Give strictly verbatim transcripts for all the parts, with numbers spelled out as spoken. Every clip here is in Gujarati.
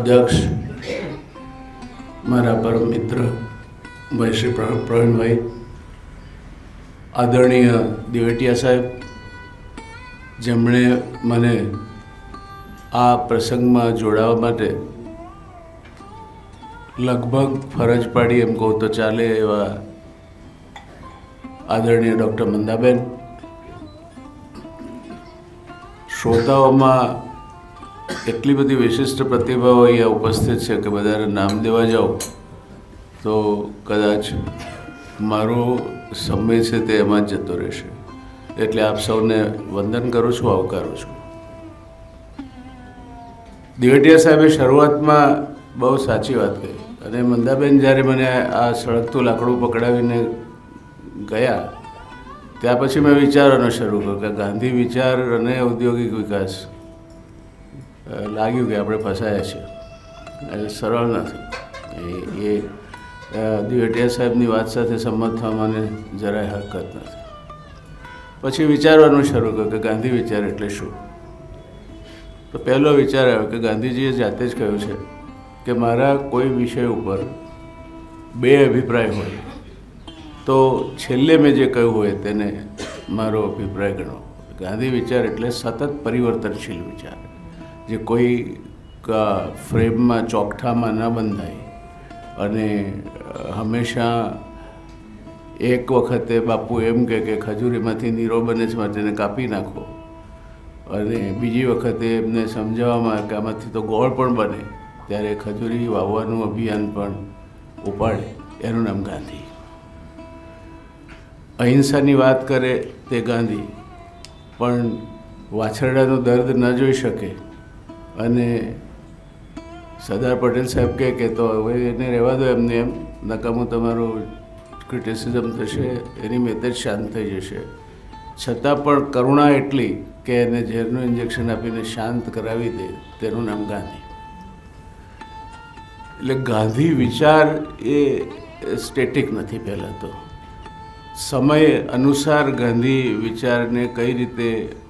अध्यक्ष मारा परम मित्र भाई श्री प्रवीण भाई, आदरणीय दिवेटिया साहेब, जेमणे मने आ प्रसंग में जोड़ावा माटे लगभग फरज पाड़ी एम कहूँ तो चाले एवा आदरणीय डॉक्टर मंदाबेन, श्रोताओं में एटली बधी विशिष्ट प्रतिभाओ अहींया उपस्थित है कि बधाने नाम देवा जाओ तो कदाच मारो समय है ते एमां ज जतो रहेशे। एटले आप सौने वंदन करूँ छूं, आवकारूं छूं। दिवेटिया साहेबे शुरुआत में बहु साची बात कही अने मंदाबेन ज्यारे मने आ सळगतुं लाकड़ुं पकड़ावीने गया त्या पछी मैं विचारवानो शरू कर्यो कि गांधी विचार अने औद्योगिक विकास लाग्युं कि आपणे फसाया छे, सरळ नथी। ए दिवेटिया साहेबनी वात साथे संमत थवा मने જરાય हरकत नथी। पछी विचारवानुं शरू कर्युं कि गांधी विचार एटले शुं। तो पहलो विचार आव्यो कि गांधीजीए जाते ज कह्युं छे कि मारा कोई विषय पर बे अभिप्राय होय तो छेल्ले मैं जे कह्युं होय तेने मारो अभिप्राय गणो। गांधी विचार एटले सतत परिवर्तनशील विचार, जे कोई का फ्रेम में चौकठा में न बंधाय अने हमेशा एक वखते बापू एम कहे कि खजूरी में नीरो बने छे माटे कापी नाखो अने बीजी वखते एमने समझाववामां के आमांथी तो गोळ पण बने, त्यारे खजूरी वाववानुं अभियान पण उपाड़े, एनुं नाम गांधी। अहिंसानी बात करे ते गांधी, पण वाछरडानुं दर्द न जोई शके अने सरदार पटेल साहेब कहे कि तो हवे एने रहेवा दो एમને एम, नकामું તમારું ક્રિટિસિઝમ થશે, એની મેતે જ શાંત થઈ જશે। છતાં પણ કરુણા એટલી કે એને ઝેરનું ઇન્જેક્શન આપીને શાંત કરાવી દે, તેનું નામ ગાંધી। એટલે ગાંધી વિચાર એ સ્ટેટિક નથી। પહેલાં તો સમય અનુસાર ગાંધી વિચારને કઈ રીતે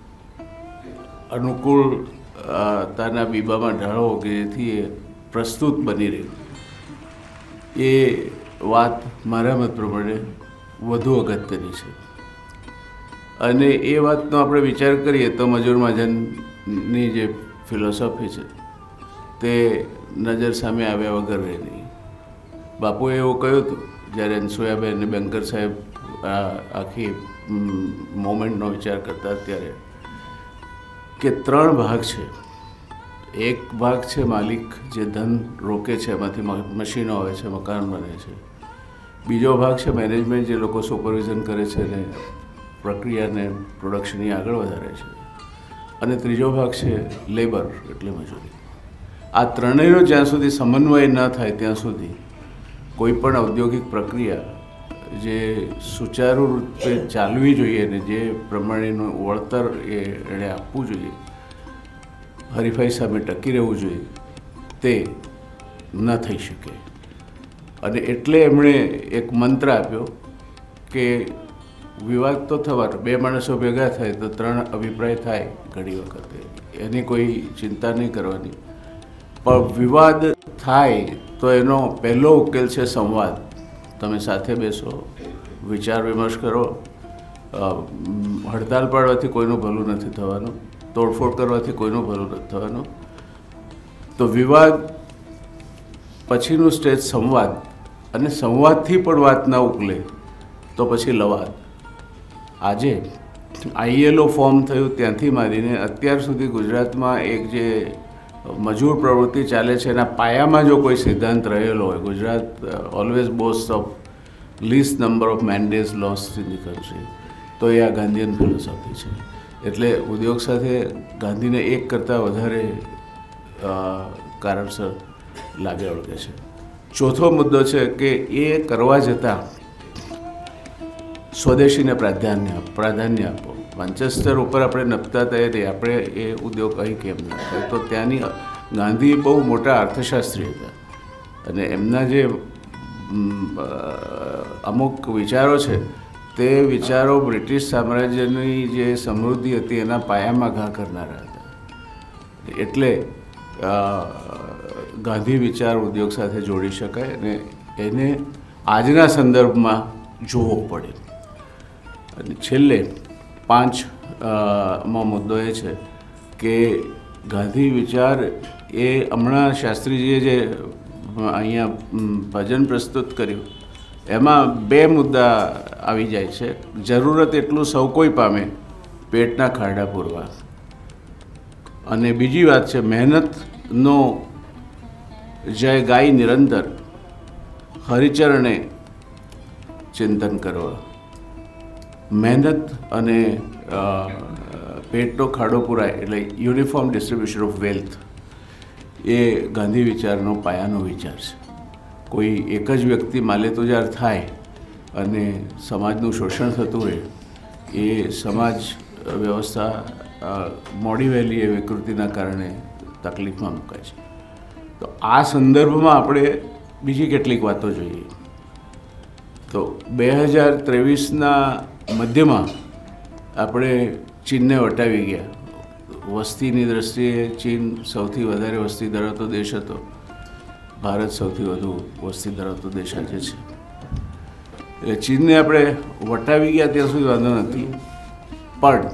અનુકૂળતાના બીબામાં ઢાળવો કે જેથી એ પ્રસ્તુત બની રહે, એ વાત મારા મત પ્રમાણે વધુ અગત્યની છે। અને એ વાતનો આપણે વિચાર કરીએ તો મજૂર મહાજનની જે ફિલોસોફી છે તે નજર સામે આવ્યા વગર રહે નહીં। બાપુએ એવું કહ્યું હતું જ્યારે અનસુયાબેન અને બેંકર સાહેબ આ આખી મોમેન્ટનો વિચાર કરતા ત્યારે કે ત્રણ ભાગ છે। એક ભાગ છે માલિક જે ધન રોકે છે, એમાંથી મશીનો આવે છે, મકાન બને છે। બીજો ભાગ છે મેનેજમેન્ટ જે લોકો સુપરવિઝન કરે છે ને પ્રક્રિયાને પ્રોડક્શનની આગળ વધારે છે। અને ત્રીજો ભાગ છે લેબર એટલે મજૂરી। આ ત્રણેયનો જ્યાં સુધી સમન્વય ન થાય ત્યાં સુધી કોઈપણ ઔદ્યોગિક પ્રક્રિયા જે સુચારુ રૂપે ચાલવી જોઈએ ને જે પ્રમાણેનું વળતર એ એણે આપવું જોઈએ, હરીફાઈ સામે ટકી રહેવું જોઈએ, તે ન થઈ શકે। અને એટલે એમણે એક મંત્ર આપ્યો કે વિવાદ તો થવાનો, બે માણસો ભેગા થાય તો ત્રણ અભિપ્રાય થાય ઘણી વખતે, એની કોઈ ચિંતા નહીં કરવાની। પણ વિવાદ થાય તો એનો પહેલો ઉકેલ છે સંવાદ। તમે સાથે બેસો, વિચાર વિમર્શ કરો। હડતાલ પાડવાથી કોઈનું ભલું નથી થવાનું, તોડફોડ કરવાથી કોઈનું ભલું નથી થવાનું। તો વિવાદ પછીનું સ્ટેજ સંવાદ, અને સંવાદથી પણ વાત ન ઉકલે તો પછી લવાદ। આજે આઈએલઓ ફોર્મ થયું ત્યાંથી મારીને અત્યાર સુધી ગુજરાતમાં એક જે મજૂર પ્રવૃત્તિ ચાલે છે એના પાયામાં જો કોઈ સિદ્ધાંત રહેલો હોય, Gujarat always boast of least number of mandates lost in the country, તો એ આ ગાંધીયન ફિલોસોફી છે। એટલે ઉદ્યોગ સાથે ગાંધીને એક કરતાં વધારે કારણસર લાગે વળગે છે। ચોથો મુદ્દો છે કે એ કરવા જતાં સ્વદેશીને પ્રાધાન્ય પ્રાધાન્ય આપો। માન્ચેસ્ટર ઉપર આપણે નપતા હતા એ આપણે એ ઉદ્યોગ અહીં કેમ ના થાય? તો ત્યાંની ગાંધી બહુ મોટા અર્થશાસ્ત્રી હતા અને એમના જે અમુક વિચારો છે તે વિચારો બ્રિટિશ સામ્રાજ્યની જે સમૃદ્ધિ હતી એના પાયામાં ઘા કરનારા હતા। એટલે ગાંધી વિચાર ઉદ્યોગ સાથે જોડી શકાય અને એને આજના સંદર્ભમાં જોવો પડે. અને છેલ્લે પાંચ માં મુદ્દો એ છે કે ગાંધી વિચાર એ હમણાં શાસ્ત્રીજીએ જે અહીંયા ભજન પ્રસ્તુત કર્યું એમાં બે મુદ્દા આવી જાય છે. જરૂરત એટલું સૌ કોઈ પામે, પેટના ખાડા પૂરવા, અને બીજી વાત છે મહેનતનો જય ગાય નિરંતર, હરિચરણે ચિંતન કરવા. મહેનત અને પેટનો ખાડો પૂરાય એટલે યુનિફોર્મ ડિસ્ટ્રીબ્યુશન ઓફ વેલ્થ એ ગાંધી વિચારનો પાયાનો વિચાર છે. કોઈ એક જ વ્યક્તિ માલેતુજાર થાય અને સમાજનું શોષણ થતું રહે એ સમાજ વ્યવસ્થા મોડી વહેલી એ વિકૃતિના કારણે તકલીફમાં મુકાય છે. તો આ સંદર્ભમાં આપણે બીજી કેટલીક વાતો જોઈએ. તો બે હજાર ત્રેવીસના મધ્યમાં આપણે ચીનને વટાવી ગયા. વસ્તીની દૃષ્ટિએ ચીન સૌથી વધારે વસ્તી ધરાવતો દેશ હતો. ભારત સૌથી વધુ વસ્તી ધરાવતો દેશ આજે છે. એટલે ચીનને આપણે વટાવી ગયા ત્યાં સુધી વાંધો નથી, પણ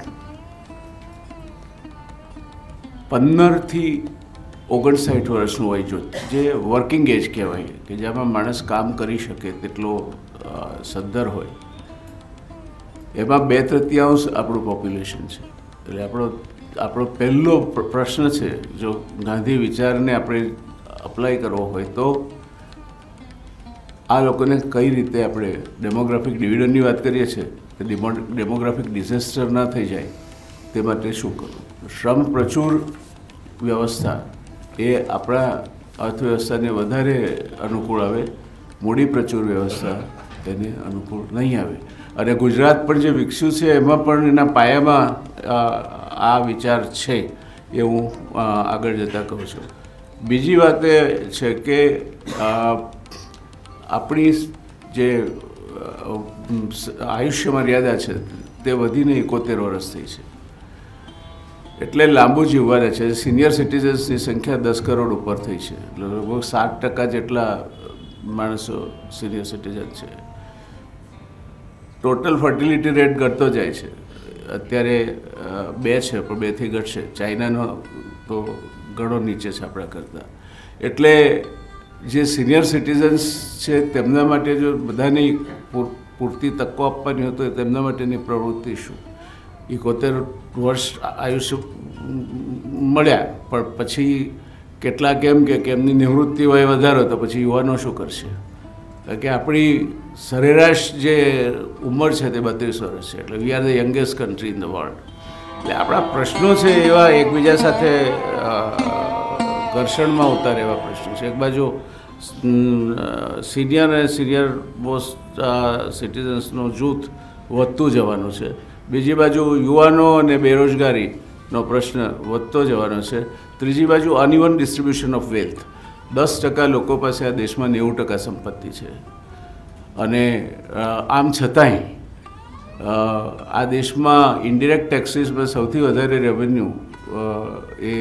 પંદરથી ઓગણસાઠ વર્ષનું વય જૂથ જે વર્કિંગ એજ કહેવાય કે જેમાં માણસ કામ કરી શકે તેટલો સદ્ધર હોય, એમાં બે તૃતીયાંશ આપણું પોપ્યુલેશન છે. એટલે આપણો આપણો પહેલો પ્રશ્ન છે, જો ગાંધી વિચારને આપણે અપ્લાય કરવો હોય તો આ લોકોને કઈ રીતે આપણે ડેમોગ્રાફિક ડિવિડન્ડની વાત કરીએ છીએ કે ડેમોગ્રાફિક ડિઝાસ્ટર ના થઈ જાય તે માટે શું કરવું. શ્રમ પ્રચુર વ્યવસ્થા એ આપણા અર્થવ્યવસ્થાને વધારે અનુકૂળ આવે, મૂડી પ્રચુર વ્યવસ્થા તેને અનુકૂળ નહીં આવે. અને ગુજરાત પણ જે વિકસ્યું છે એમાં પણ એના પાયામાં આ વિચાર છે એ હું આગળ જતાં કહું છું. બીજી વાત એ છે કે આપણી જે આયુષ્ય મર્યાદા છે તે વધીને એકોતેર વર્ષ થઈ છે, એટલે લાંબુ જીવવાના છે. સિનિયર સિટીઝન્સની સંખ્યા દસ કરોડ ઉપર થઈ છે, એટલે લગભગ સાત ટકા જેટલા માણસો સિનિયર સિટીઝન છે. ટોટલ ફર્ટિલિટી રેટ ઘટતો જાય છે. અત્યારે બે છે પણ બેથી ઘટશે. ચાઇનાનો તો ઘણો નીચે છે આપણા કરતાં. એટલે જે સિનિયર સિટીઝન્સ છે તેમના માટે જો બધાને પૂરતી તકો આપવાની હોય તો તેમના માટેની પ્રવૃત્તિ શું. એકોતેર વર્ષ આયુષ્ય મળ્યા પણ પછી કેટલાક એમ કે એમની નિવૃત્તિ વય વધારો તો પછી યુવાનો શું કરશે? કારણ કે આપણી સરેરાશ જે ઉંમર છે તે બત્રીસ વર્ષ છે. એટલે we are the youngest country in the world. એટલે આપણા પ્રશ્નો છે એવા એકબીજા સાથે ઘર્ષણમાં ઉતારે એવા પ્રશ્નો છે. એક બાજુ સિનિયર અને સિનિયર મોસ્ટ સિટીઝન્સનું જૂથ વધતું જવાનું છે, બીજી બાજુ યુવાનો અને બેરોજગારીનો પ્રશ્ન વધતો જવાનો છે, ત્રીજી બાજુ અનઇવન ડિસ્ટ્રીબ્યુશન ઓફ વેલ્થ. દસ ટકા લોકો પાસે આ દેશમાં નેવું ટકા સંપત્તિ છે, અને આમ છતાંય આ દેશમાં ઇન્ડિરેક્ટ ટેક્સીસમાં સૌથી વધારે રેવન્યુ એ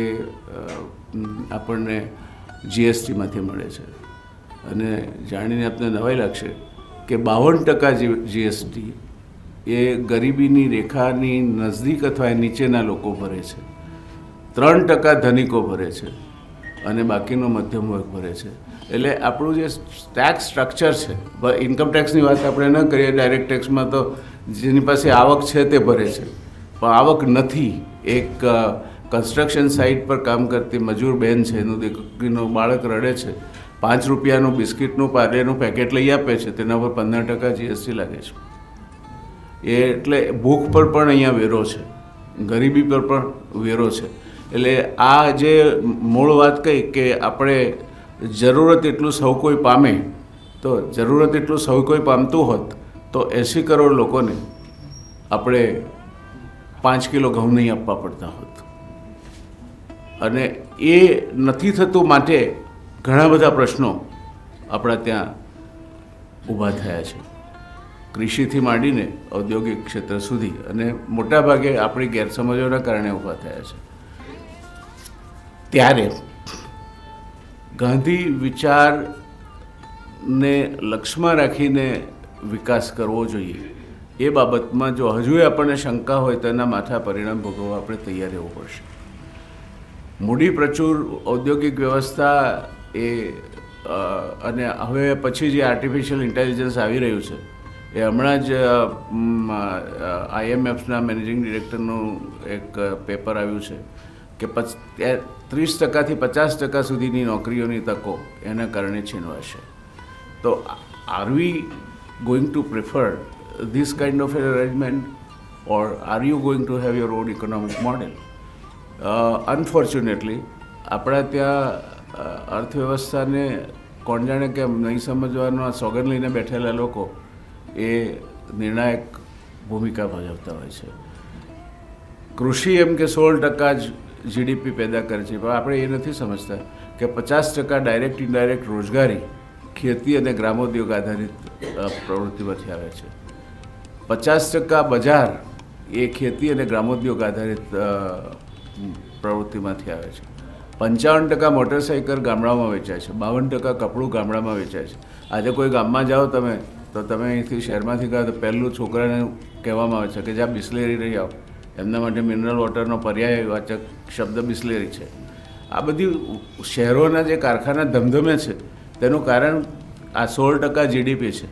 આપણને જીએસટીમાંથી મળે છે. અને જાણીને આપને નવાઈ લાગશે કે બાવન ટકા જીએસટી એ ગરીબીની રેખાની નજદીક અથવા નીચેના લોકો ભરે છે, ત્રણ ટકા ધનિકો ભરે છે અને બાકીનો મધ્યમ વર્ગ ભરે છે. એટલે આપણું જે ટેક્સ સ્ટ્રક્ચર છે, ઇન્કમ ટેક્સની વાત આપણે ન કરીએ, ડાયરેક્ટ ટેક્સમાં તો જેની પાસે આવક છે તે ભરે છે, પણ આવક નથી. એક કન્સ્ટ્રક્શન સાઇટ પર કામ કરતી મજૂર બહેન છે, એનું દીકરીનું બાળક રડે છે, પાંચ રૂપિયાનું બિસ્કિટનું પાર્લેનું પેકેટ લઈ આપે છે, તેના પર પંદર ટકા જીએસટી લાગે છે. એ એટલે ભૂખ પર પણ અહીંયા વેરો છે, ગરીબી પર પણ વેરો છે. એટલે આ જે મૂળ વાત કહી કે આપણે જરૂરત એટલું સૌ કોઈ પામે, તો જરૂરત એટલું સૌ કોઈ પામતું હોત તો એંસી કરોડ લોકોને આપણે પાંચ કિલો ઘઉં નહીં આપવા પડતા હોત. અને એ નથી થતું, માટે ઘણા બધા પ્રશ્નો આપણા ત્યાં ઊભા થયા છે, કૃષિથી માંડીને ઔદ્યોગિક ક્ષેત્ર સુધી, અને મોટાભાગે આપણી ગેરસમજોના કારણે ઊભા થયા છે. ત્યારે ગાંધી વિચારને લક્ષ્યમાં રાખીને વિકાસ કરવો જોઈએ એ બાબતમાં જો હજુ આપણને શંકા હોય તો એના માથા પરિણામ ભોગવવા આપણે તૈયાર રહેવું પડશે. મૂડી પ્રચુર ઔદ્યોગિક વ્યવસ્થા એ અને હવે પછી જે આર્ટિફિશિયલ ઇન્ટેલિજન્સ આવી રહ્યું છે એ હમણાં જ આઈએમએફના મેનેજિંગ ડિરેક્ટરનું એક પેપર આવ્યું છે કે પચ ત્રીસ ટકાથી પચાસ ટકા સુધીની નોકરીઓની તકો એના કારણે છીનવાશે. તો are we going to prefer this kind of an arrangement or are you going to have your own economic model? Unfortunately આપણા ત્યાં અર્થવ્યવસ્થાને કોણ જાણે કેમ નહીં સમજવાનો આ સોગંદ લઈને બેઠેલા લોકો એ નિર્ણાયક ભૂમિકા ભજવતા હોય છે. કૃષિ એમ કે સોળ ટકા જ જીડીપી પેદા કરે છે, પણ આપણે એ નથી સમજતા કે પચાસ ટકા ડાયરેક્ટ ઇનડાયરેક્ટ રોજગારી ખેતી અને ગ્રામોદ્યોગ આધારિત પ્રવૃત્તિમાંથી આવે છે. પચાસ ટકા બજાર એ ખેતી અને ગ્રામોદ્યોગ આધારિત પ્રવૃત્તિમાંથી આવે છે. પંચાવન ટકા મોટરસાઇકલ ગામડામાં વેચાય છે, બાવન ટકા કપડું ગામડામાં વેચાય છે. આજે કોઈ ગામમાં જાઓ તમે તો તમે અહીંથી શહેરમાંથી કહો તો પહેલું છોકરાને કહેવામાં આવે છે કે જ્યાં બિસ્લેરી રહી આવો. એમના માટે મિનરલ વોટરનો પર્યાયવાચક શબ્દ બિસ્લેરી છે. આ બધી શહેરોના જે કારખાના ધમધમે છે તેનું કારણ આ સોળ ટકા જીડીપી છે.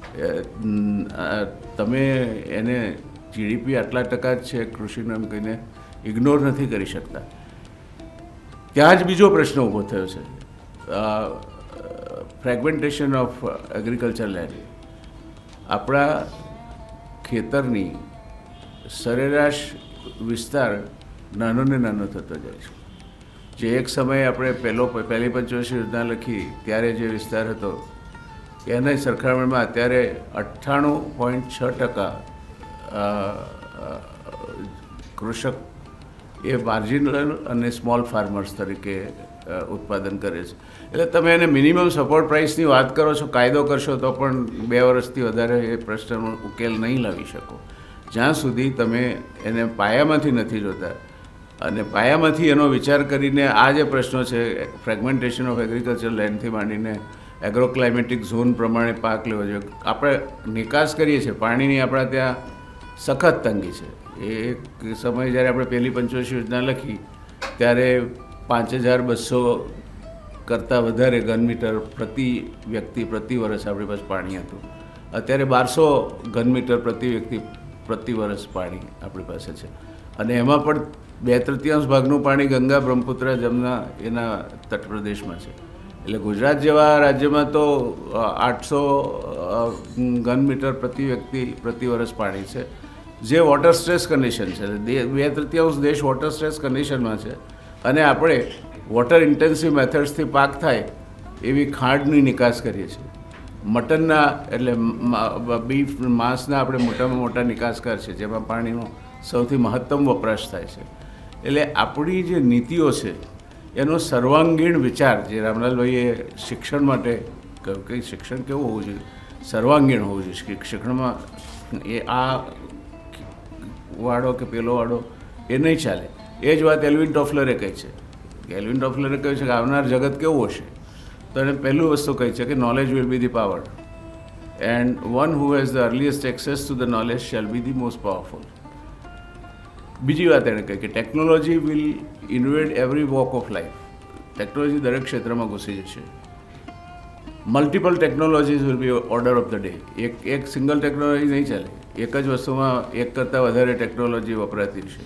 તમે એને જીડીપી આટલા ટકા જ છે કૃષિનો એમ કહીને ઇગ્નોર નથી કરી શકતા. ત્યાં જ બીજો પ્રશ્ન ઊભો થયો છે, ફ્રેગમેન્ટેશન ઓફ એગ્રીકલ્ચર લેન્ડ. આપણા ખેતરની સરેરાશ વિસ્તાર નાનો ને નાનો થતો જાય છે. જે એક સમયે આપણે પહેલો પહેલી પંચવર્ષીય યોજના લખી ત્યારે જે વિસ્તાર હતો એના સરખામણીમાં અત્યારે અઠ્ઠાણું પોઈન્ટ છ ટકા કૃષક એ માર્જિનલ અને સ્મોલ ફાર્મર્સ તરીકે ઉત્પાદન કરે છે. એટલે તમે એને મિનિમમ સપોર્ટ પ્રાઇસની વાત કરો છો, કાયદો કરશો તો પણ બે વર્ષથી વધારે એ પ્રશ્નનો ઉકેલ નહીં લાવી શકો જ્યાં સુધી તમે એને પાયામાંથી નથી જોતા. અને પાયામાંથી એનો વિચાર કરીને આ જે પ્રશ્નો છે ફ્રેગમેન્ટેશન ઓફ એગ્રીકલ્ચર લેન્ડથી માંડીને એગ્રો ક્લાઇમેટિક ઝોન પ્રમાણે પાક લેવો જોઈએ. આપણે નિકાસ કરીએ છીએ પાણીની, આપણા ત્યાં સખત તંગી છે. એ એક સમય જ્યારે આપણે પહેલી પંચવર્ષીય યોજના લખી ત્યારે પાંચ હજાર બસો કરતાં વધારે ઘન મીટર પ્રતિ વ્યક્તિ પ્રતિ વર્ષ આપણી પાસે પાણી હતું. અત્યારે બારસો ઘન મીટર પ્રતિ વ્યક્તિ પ્રતિ વર્ષ પાણી આપણી પાસે છે. અને એમાં પણ બે તૃતીયાંશ ભાગનું પાણી ગંગા, બ્રહ્મપુત્ર, જમના એના તટપ્રદેશમાં છે. એટલે ગુજરાત જેવા રાજ્યમાં તો આઠસો ઘન મીટર પ્રતિ વ્યક્તિ પ્રતિ વર્ષ પાણી છે, જે વોટર સ્ટ્રેસ કન્ડિશન છે. બે તૃતીયાંશ દેશ વોટર સ્ટ્રેસ કન્ડિશનમાં છે અને આપણે વોટર ઇન્ટેન્સિવ મેથડ્સથી પાક થાય એવી ખાંડની નિકાસ કરીએ છીએ. મટનના એટલે બીફ માંસના આપણે મોટામાં મોટા નિકાસકાર છે જેમાં પાણીનો સૌથી મહત્તમ વપરાશ થાય છે. એટલે આપણી જે નીતિઓ છે એનો સર્વાંગીણ વિચાર જે રામલાલભાઈએ શિક્ષણ માટે કહ્યું કે શિક્ષણ કેવું હોવું જોઈએ, સર્વાંગીણ હોવું જોઈએ. શિક્ષણમાં એ આ વાળો કે પેલો વાળો એ નહીં ચાલે. એ જ વાત એલ્વિન ટોફલરે કહી છે. એલ્વિન ટોફલરે કહ્યું છે કે આવનાર જગત કેવું હશે તો એને પહેલું વસ્તુ કહી છે કે knowledge will be the power and one who has the earliest access to the knowledge shall be the most powerful. બીજી વાત એણે કહી કે technology will invade every walk of life. Technology દરેક ક્ષેત્રમાં ઘૂસી જશે. Multiple technologies will be order of the day. એક એક સિંગલ ટેકનોલોજી નહીં ચાલે. એક જ વસ્તુમાં એક કરતાં વધારે ટેકનોલોજી વપરાતી છે.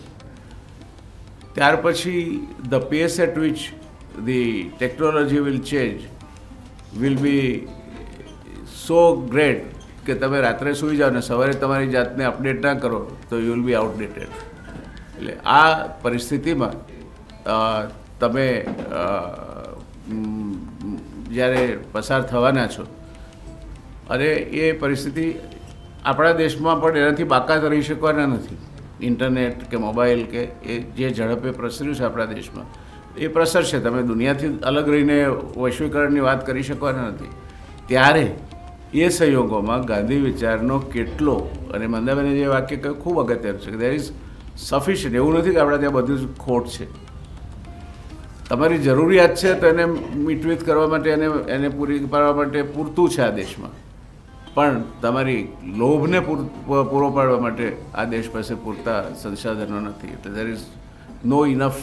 ત્યાર પછી the pace at which the technology will change will be so great કે તમે રાત્રે સૂઈ જાઓ ને સવારે તમારી જાતને અપડેટ ના કરો તો યુ વિલ બી આઉટડેટેડ. એટલે આ પરિસ્થિતિમાં તમે જ્યારે પસાર થવાના છો અને એ પરિસ્થિતિ આપણા દેશમાં પણ એનાથી બાકાત રહી શકવાના નથી. ઇન્ટરનેટ કે મોબાઈલ કે એ જે ઝડપે પ્રસર્યું છે આપણા દેશમાં એ પ્રસરશે. તમે દુનિયાથી અલગ રહીને વૈશ્વિકરણની વાત કરી શકવાના નથી. ત્યારે એ સંયોગોમાં ગાંધી વિચારનો કેટલો, અને મંદાબેને જે વાક્ય કહ્યું ખૂબ અગત્યનું છે કે દેર ઇઝ સફિશિયન્ટ. એવું નથી કે આપણા ત્યાં બધું જ ખોટ છે. તમારી જરૂરિયાત છે તો એને મીટવીત કરવા માટે એને એને પૂરી પાડવા માટે પૂરતું છે આ દેશમાં, પણ તમારી લોભને પૂરો પાડવા માટે આ દેશ પાસે પૂરતા સંસાધનો નથી. એટલે there is no enough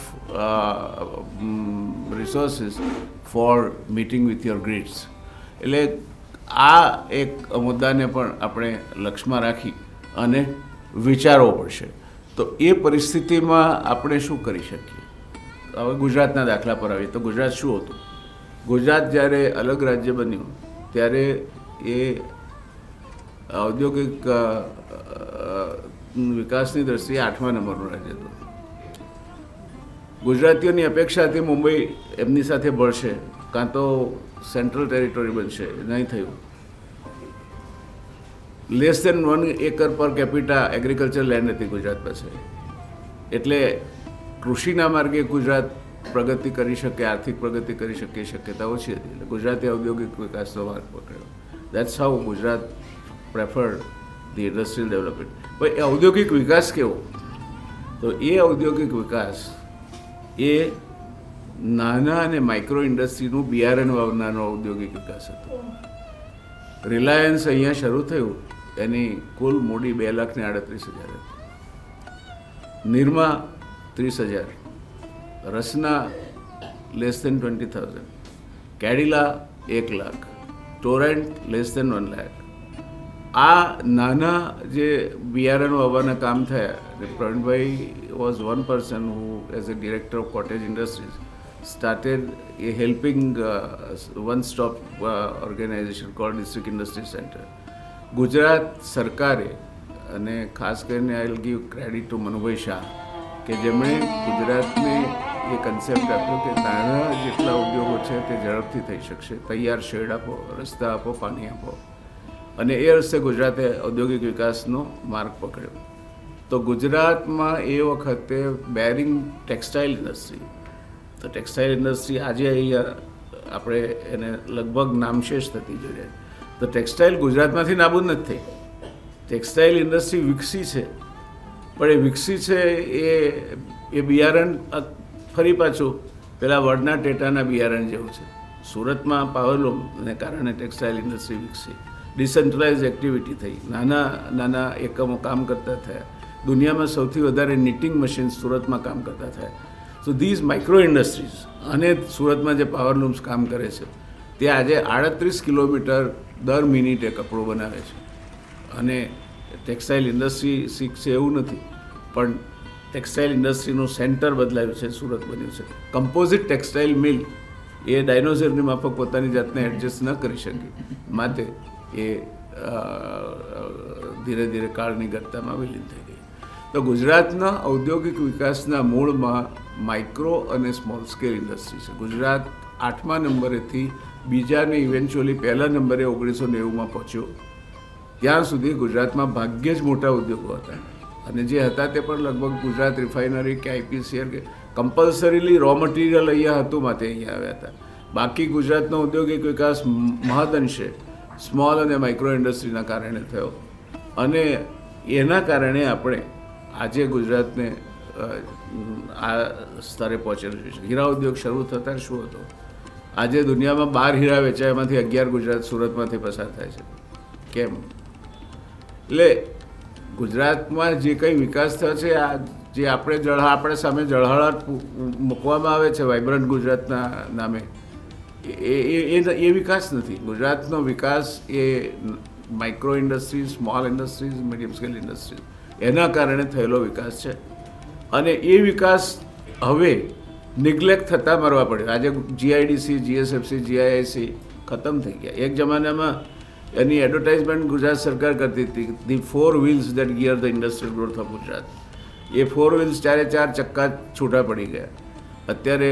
resources for meeting with your greeds. એટલે આ એક મુદ્દાને પણ આપણે લક્ષ્યમાં રાખી અને વિચારવો પડશે. તો એ પરિસ્થિતિમાં આપણે શું કરી શકીએ? હવે ગુજરાતના દાખલા પર આવીએ તો ગુજરાત શું હતું? ગુજરાત જ્યારે અલગ રાજ્ય બન્યું ત્યારે એ ઔદ્યોગિક વિકાસની દ્રષ્ટિએ આઠમા નંબરનું રાજ્ય હતું. ગુજરાતીઓની અપેક્ષા હતી મુંબઈ એમની સાથે ભળશે, કાં તો સેન્ટ્રલ ટેરિટોરી બનશે, નહીં થયું. Less than one acre per capita agriculture land હતી ગુજરાત પાસે. એટલે કૃષિના માર્ગે ગુજરાત પ્રગતિ કરી શકે, આર્થિક પ્રગતિ કરી શકે એ શક્યતા ઓછી હતી. એટલે ગુજરાતે ઔદ્યોગિક વિકાસનો માર્ગ પકડ્યો. That's how Gujarat preferred the industrial development. ભાઈ એ ઔદ્યોગિક વિકાસ કેવો? તો એ ઔદ્યોગિક વિકાસ એ નાના અને માઇક્રો ઇન્ડસ્ટ્રીનું બિયારણ વાવનારનો ઔદ્યોગિક વિકાસ હતો. રિલાયન્સ અહીંયા શરૂ થયું, એની કુલ મૂડી બે લાખ ને આડત્રીસ હજાર હતી. નિરમા ત્રીસ હજાર, Rasna less than twenty thousand, Cadila એક lakh, Torrent less than one lakh. આ નાના જે બિયારણો આવવાના કામ થયા. Pravinbhai was one person who as a director of cottage industries started a helping uh, one stop uh, organization called District Industry Center. Gujarat સરકારે, અને ખાસ કરીને I will give credit to Manubhai Shah, કે જેમણે ગુજરાતને એ કન્સેપ્ટ આપ્યો કે નાના જેટલા ઉદ્યોગો છે તે ઝડપથી થઈ શકશે. તૈયાર શેડ આપો, રસ્તા આપો, પાણી આપો, અને એ રસ્તે ગુજરાતે ઔદ્યોગિક વિકાસનો માર્ગ પકડ્યો. તો ગુજરાતમાં એ વખતે બેરિંગ ટેક્સટાઇલ ઇન્ડસ્ટ્રી, તો ટેક્સટાઇલ ઇન્ડસ્ટ્રી આજે અહીંયા આપણે એને લગભગ નામશેષ થતી જોઈએ. તો ટેક્સટાઇલ ગુજરાતમાંથી નાબૂદ નથી થઈ. ટેક્સટાઇલ ઇન્ડસ્ટ્રી વિકસી છે, પણ એ વિકસી છે એ એ બિયારણ ફરી પાછું પેલા વડના ટેટાના બિયારણ જેવું છે. સુરતમાં પાવરલૂમને કારણે ટેક્સટાઇલ ઇન્ડસ્ટ્રી વિકસી, ડિસેન્ટ્રલાઇઝ એક્ટિવિટી થઈ, નાના નાના એકમો કામ કરતા થયા. દુનિયામાં સૌથી વધારે નીટિંગ મશીન સુરતમાં કામ કરતા થયા. સો ધીઝ માઇક્રો ઇન્ડસ્ટ્રીઝ, અને સુરતમાં જે પાવરલૂમ્સ કામ કરે છે તે આજે આડત્રીસ કિલોમીટર દર મિનિટે કપડું બનાવે છે. અને ટેક્સટાઇલ ઇન્ડસ્ટ્રી શીખશે એવું નથી, પણ ટેક્સટાઇલ ઇન્ડસ્ટ્રીનું સેન્ટર બદલાયું છે, સુરત બન્યું છે. કમ્પોઝિટ ટેક્સટાઇલ મિલ એ ડાયનોસરની માફક પોતાની જાતને એડજસ્ટ ન કરી શકી, માટે એ ધીરે ધીરે કાળની ગરતામાં વિલીન થઈ ગઈ. તો ગુજરાતના ઔદ્યોગિક વિકાસના મૂળમાં માઇક્રો અને સ્મોલ સ્કેલ ઇન્ડસ્ટ્રી છે. ગુજરાત આઠમા નંબરેથી બીજાને ઇવેન્ચ્યુઅલી પહેલા નંબરે ઓગણીસો નેવુંમાં પહોંચ્યો. ત્યાં સુધી ગુજરાતમાં ભાગ્યે જ મોટા ઉદ્યોગો હતા, અને જે હતા તે પણ લગભગ ગુજરાત રિફાઇનરી કે આઈપીસીએલ કે કમ્પલસરીલી રો મટીરિયલ અહીંયા હતું માટે અહીંયા આવ્યા હતા. બાકી ગુજરાતનો ઔદ્યોગિક વિકાસ મહદઅંશે સ્મોલ અને માઇક્રો ઇન્ડસ્ટ્રીના કારણે થયો, અને એના કારણે આપણે આજે ગુજરાતને આ સ્તરે પહોંચેલું છે. હીરા ઉદ્યોગ શરૂ થતાં શું હતો? આજે દુનિયામાં બાર હીરા વેચાય, એમાંથી અગિયાર ગુજરાત સુરતમાંથી પસાર થાય છે. કેમ? એટલે ગુજરાતમાં જે કંઈ વિકાસ થયો છે, આ જે આપણે જળ આપણે સામે જળહળાટ મૂકવામાં આવે છે વાઇબ્રન્ટ ગુજરાતના નામે, એ એ એ વિકાસ નથી. ગુજરાતનો વિકાસ એ micro industries, small industries, medium scale industries એના કારણે થયેલો વિકાસ છે. અને એ વિકાસ હવે નિગ્લેક્ટ થતાં મરવા પડ્યો. આજે જીઆઈડીસી, જીએસએફસી, જીઆઈઆઈસી ખતમ થઈ ગયા. એક જમાનામાં એની એડવર્ટાઇઝમેન્ટ ગુજરાત સરકાર કરતી હતી, the four wheels that gear the industrial growth of Gujarat. એ ફોર વ્હીલ્સ ચારે ચાર ચક્કા છૂટા પડી ગયા. અત્યારે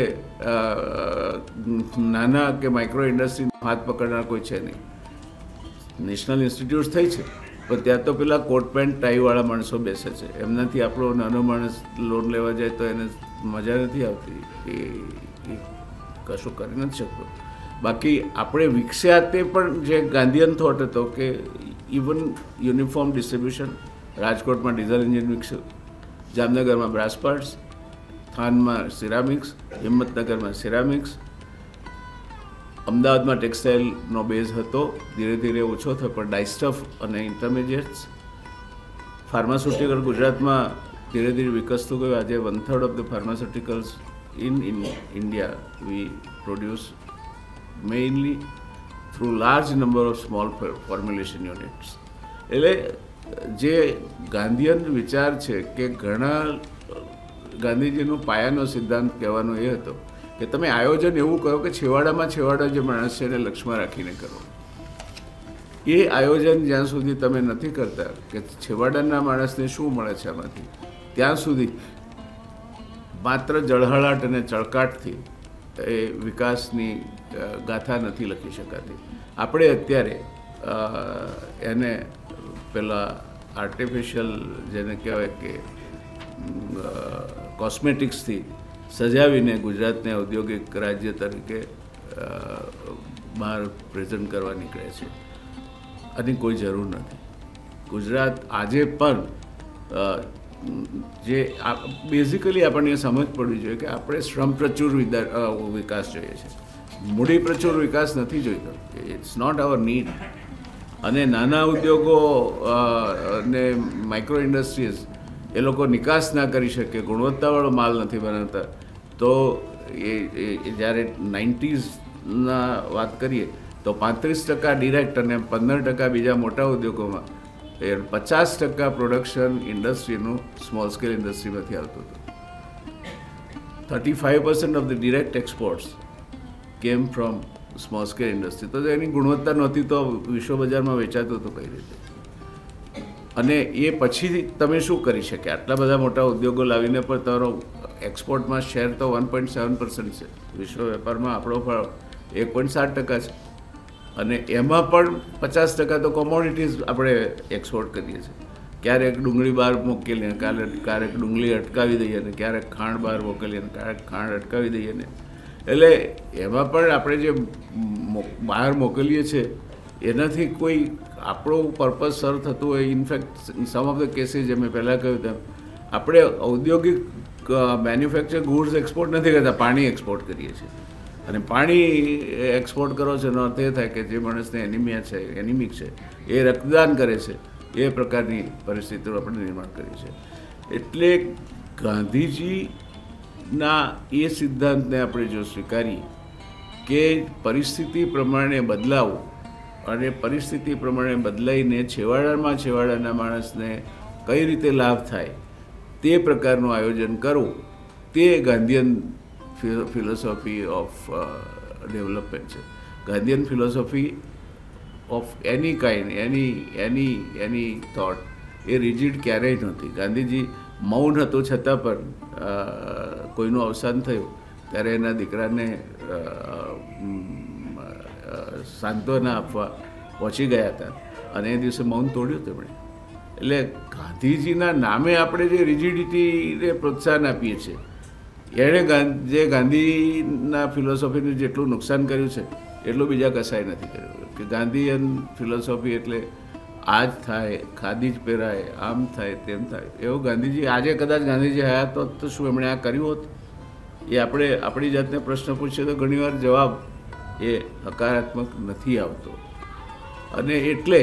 નાના કે માઇક્રો ઇન્ડસ્ટ્રી હાથ પકડનાર કોઈ છે નહીં. નેશનલ ઇન્સ્ટિટ્યૂટ્સ થઈ છે, પણ ત્યાં તો પેલા કોટ પેન્ટ ટાઈવાળા માણસો બેસે છે. એમનાથી આપણો નાનો માણસ લોન લેવા જાય તો એને મજા નથી આવતી, એ કશું કરી નથી શકતો. બાકી આપણે વિકસ્યા તે પણ જે ગાંધીયન થોટ હતો કે ઇવન યુનિફોર્મ ડિસ્ટ્રીબ્યુશન. રાજકોટમાં ડીઝલ એન્જિન વિકસ્યું, જામનગરમાં બ્રાસ પાર્ટ્સ, થાનમાં સિરામિક્સ, હિંમતનગરમાં સિરામિક્સ, અમદાવાદમાં ટેક્સટાઇલનો બેઝ હતો, ધીરે ધીરે ઓછો થયો પણ ડાયસ્ટફ અને ઇન્ટરમીડિયેટ્સ. ફાર્માસ્યુટિકલ ગુજરાતમાં ધીરે ધીરે વિકસતું ગયું. આજે one third of the pharmaceuticals in in India we produce mainly through large number of small formulation units. એટલે જે ગાંધીયન વિચાર છે કે ઘણા ગાંધીજીનો પાયાનો સિદ્ધાંત કહેવાનો એ હતો કે તમે આયોજન એવું કહો કે છેવાડામાં છેવાડા જે માણસ છે એને લક્ષ્યમાં રાખીને કરો. એ આયોજન જ્યાં સુધી તમે નથી કરતા કે છેવાડાના માણસને શું મળે છે આમાંથી, ત્યાં સુધી માત્ર જળહળાટ અને ચળકાટથી એ વિકાસની ગાથા નથી લખી શકાતી. આપણે અત્યારે એને પેલા આર્ટિફિશિયલ જેને કહેવાય કે કોસ્મેટિક્સથી સજાવીને ગુજરાતને ઔદ્યોગિક રાજ્ય તરીકે બહાર પ્રેઝન્ટ કરવા નીકળે છે. આની કોઈ જરૂર નથી. ગુજરાત આજે પણ જે બેઝિકલી આપણને સમજ પડવી જોઈએ કે આપણે શ્રમ પ્રચુર વિકાસ જોઈએ છે, મૂડી પ્રચુર વિકાસ નથી જોઈતો. It's not our need. અને નાના ઉદ્યોગો અને માઇક્રો ઇન્ડસ્ટ્રીઝ એ લોકો નિકાસ ના કરી શકે, ગુણવત્તાવાળો માલ નથી બનાવતા, તો એ જ્યારે નાઇન્ટીઝના વાત કરીએ તો પાંત્રીસ ટકા ડિરેક્ટ અને પંદર ટકા બીજા મોટા ઉદ્યોગોમાં એ પચાસ ટકા પ્રોડક્શન ઇન્ડસ્ટ્રીનું સ્મોલ સ્કેલ ઇન્ડસ્ટ્રીમાંથી આવતું હતું. Thirty five percent of the direct exports came from small scale industry. તો એની ગુણવત્તા નહોતી તો વિશ્વ બજારમાં વેચાતું હતું કઈ રીતે? અને એ પછી તમે શું કરી શકે? આટલા બધા મોટા ઉદ્યોગો લાવીને પણ તમારો એક્સપોર્ટમાં શેર તો વન પોઈન્ટ સેવન પર્સન્ટ છે. વિશ્વ વેપારમાં આપણો ફાળો એક પોઈન્ટ સાત ટકા છે. અને એમાં પણ પચાસ ટકા તો કોમોડિટીઝ આપણે એક્સપોર્ટ કરીએ છીએ. ક્યારેક ડુંગળી બહાર મોકલીએ, ક્યારેક ક્યારેક ડુંગળી અટકાવી દઈએ ને ક્યારેક ખાંડ બહાર મોકલીએ ને ક્યારેક ખાંડ અટકાવી દઈએ ને. એટલે એમાં પણ આપણે જે બહાર મોકલીએ છીએ એનાથી કોઈ આપણો પર્પઝ સર્વ થતું હોય. In fact some of the cases જે મેં પહેલાં કહ્યું તેમ આપણે ઔદ્યોગિક મેન્યુફેક્ચર ગુડ્સ એક્સપોર્ટ નથી કરતા, પાણી એક્સપોર્ટ કરીએ છીએ. અને પાણી એક્સપોર્ટ કરો છો એનો અર્થ એ થાય કે જે માણસને એનિમિયા છે, એનિમિક છે, એ રક્તદાન કરે છે. એ પ્રકારની પરિસ્થિતિનું આપણે નિર્માણ કરીએ છીએ. એટલે ગાંધીજીના એ સિદ્ધાંતને આપણે જો સ્વીકારીએ કે પરિસ્થિતિ પ્રમાણે બદલાવું અને પરિસ્થિતિ પ્રમાણે બદલાઈને છેવાડામાં છેવાડાના માણસને કઈ રીતે લાભ થાય તે પ્રકારનું આયોજન કરવું, તે ગાંધીયન ફિલોસોફી ઓફ ડેવલપમેન્ટ છે. Gandhian philosophy of any kind, any any any thought એ રિજિડ ક્યારેય નહોતી. ગાંધીજી મૌન હતો છતાં પણ કોઈનું અવસાન થયું ત્યારે એના દીકરાને સાંત્વના આપવા પહોંચી ગયા હતા અને એ દિવસે મૌન તોડ્યું તેમણે. એટલે ગાંધીજીના નામે આપણે જે રિજિડિટીને પ્રોત્સાહન આપીએ છીએ, એણે જે ગાંધીના ફિલોસોફીનું જેટલું નુકસાન કર્યું છે એટલું બીજા કશાય નથી કર્યું. કે ગાંધીયન ફિલોસોફી એટલે આ જ થાય, ખાદી જ પહેરાય, આમ થાય, તેમ થાય. એવું ગાંધીજી આજે કદાચ ગાંધીજી હયાત હોત તો શું એમણે આ કર્યું હોત? એ આપણે આપણી જાતને પ્રશ્ન પૂછીએ તો ઘણીવાર જવાબ એ હકારાત્મક નથી આવતો. અને એટલે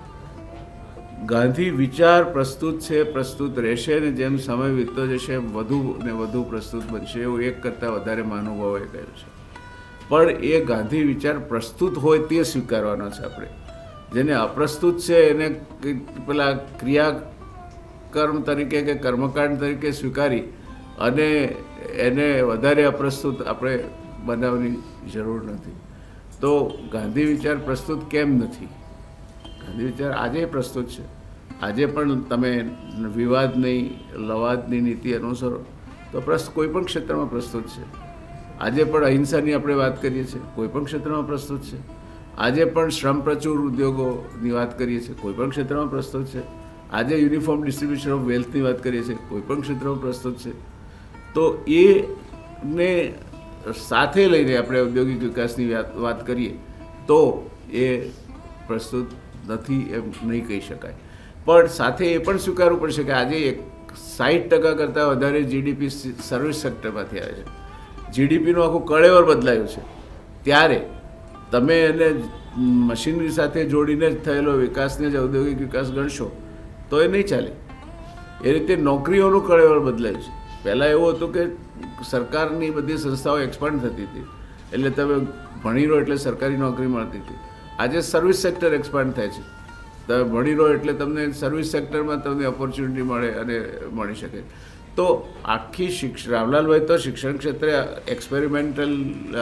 ગાંધી વિચાર પ્રસ્તુત છે, પ્રસ્તુત રહેશે ને જેમ સમય વીતતો જશે એમ વધુ ને વધુ પ્રસ્તુત બનશે એવું એક કરતાં વધારે મહાનુભાવોએ કહ્યું છે. પણ એ ગાંધી વિચાર પ્રસ્તુત હોય તે સ્વીકારવાનો છે આપણે. જેને અપ્રસ્તુત છે એને પેલા ક્રિયાકર્મ તરીકે કે કર્મકાંડ તરીકે સ્વીકારી અને એને વધારે અપ્રસ્તુત આપણે બનાવવાની જરૂર નથી. તો ગાંધી વિચાર પ્રસ્તુત કેમ નથી? ગાંધી વિચાર આજે પ્રસ્તુત છે. આજે પણ તમે વિવાદ નહીં, લવાદની નીતિ અનુસરો તો પ્રસ્ત કોઈ પણ ક્ષેત્રમાં પ્રસ્તુત છે. આજે પણ અહિંસાની આપણે વાત કરીએ છીએ, કોઈ પણ ક્ષેત્રમાં પ્રસ્તુત છે. આજે પણ શ્રમ પ્રચુર ઉદ્યોગોની વાત કરીએ છીએ, કોઈ પણ ક્ષેત્રમાં પ્રસ્તુત છે. આજે યુનિફોર્મ ડિસ્ટ્રીબ્યુશન ઓફ વેલ્થની વાત કરીએ છીએ, કોઈ પણ ક્ષેત્રમાં પ્રસ્તુત છે. તો એને સાથે લઈને આપણે ઔદ્યોગિક વિકાસની વાત કરીએ તો એ પ્રસ્તુત નથી એમ નહીં કહી શકાય. પણ સાથે એ પણ સ્વીકારવું પડશે કે આજે એક સાઠ ટકા કરતાં વધારે જીડીપી સર્વિસ સેક્ટરમાંથી આવે છે. જીડીપીનું આખું કળેવર બદલાયું છે. ત્યારે તમે એને મશીનરી સાથે જોડીને જ થયેલો વિકાસને જ ઔદ્યોગિક વિકાસ ગણશો તો એ નહીં ચાલે. એ રીતે નોકરીઓનું કળેવર બદલાયું છે. પહેલાં એવું હતું કે સરકારની બધી સંસ્થાઓ એક્સપાન્ડ થતી હતી, એટલે તમે ભણી રહો એટલે સરકારી નોકરી મળતી હતી. આજે સર્વિસ સેક્ટર એક્સપાન્ડ થાય છે. તમે ભણી રહો એટલે તમને સર્વિસ સેક્ટરમાં તમને ઓપોર્ચ્યુનિટી મળે અને મળી શકે. તો આખી શિક્ષ રામલાલભાઈ તો શિક્ષણ ક્ષેત્રે એક્સપેરિમેન્ટલ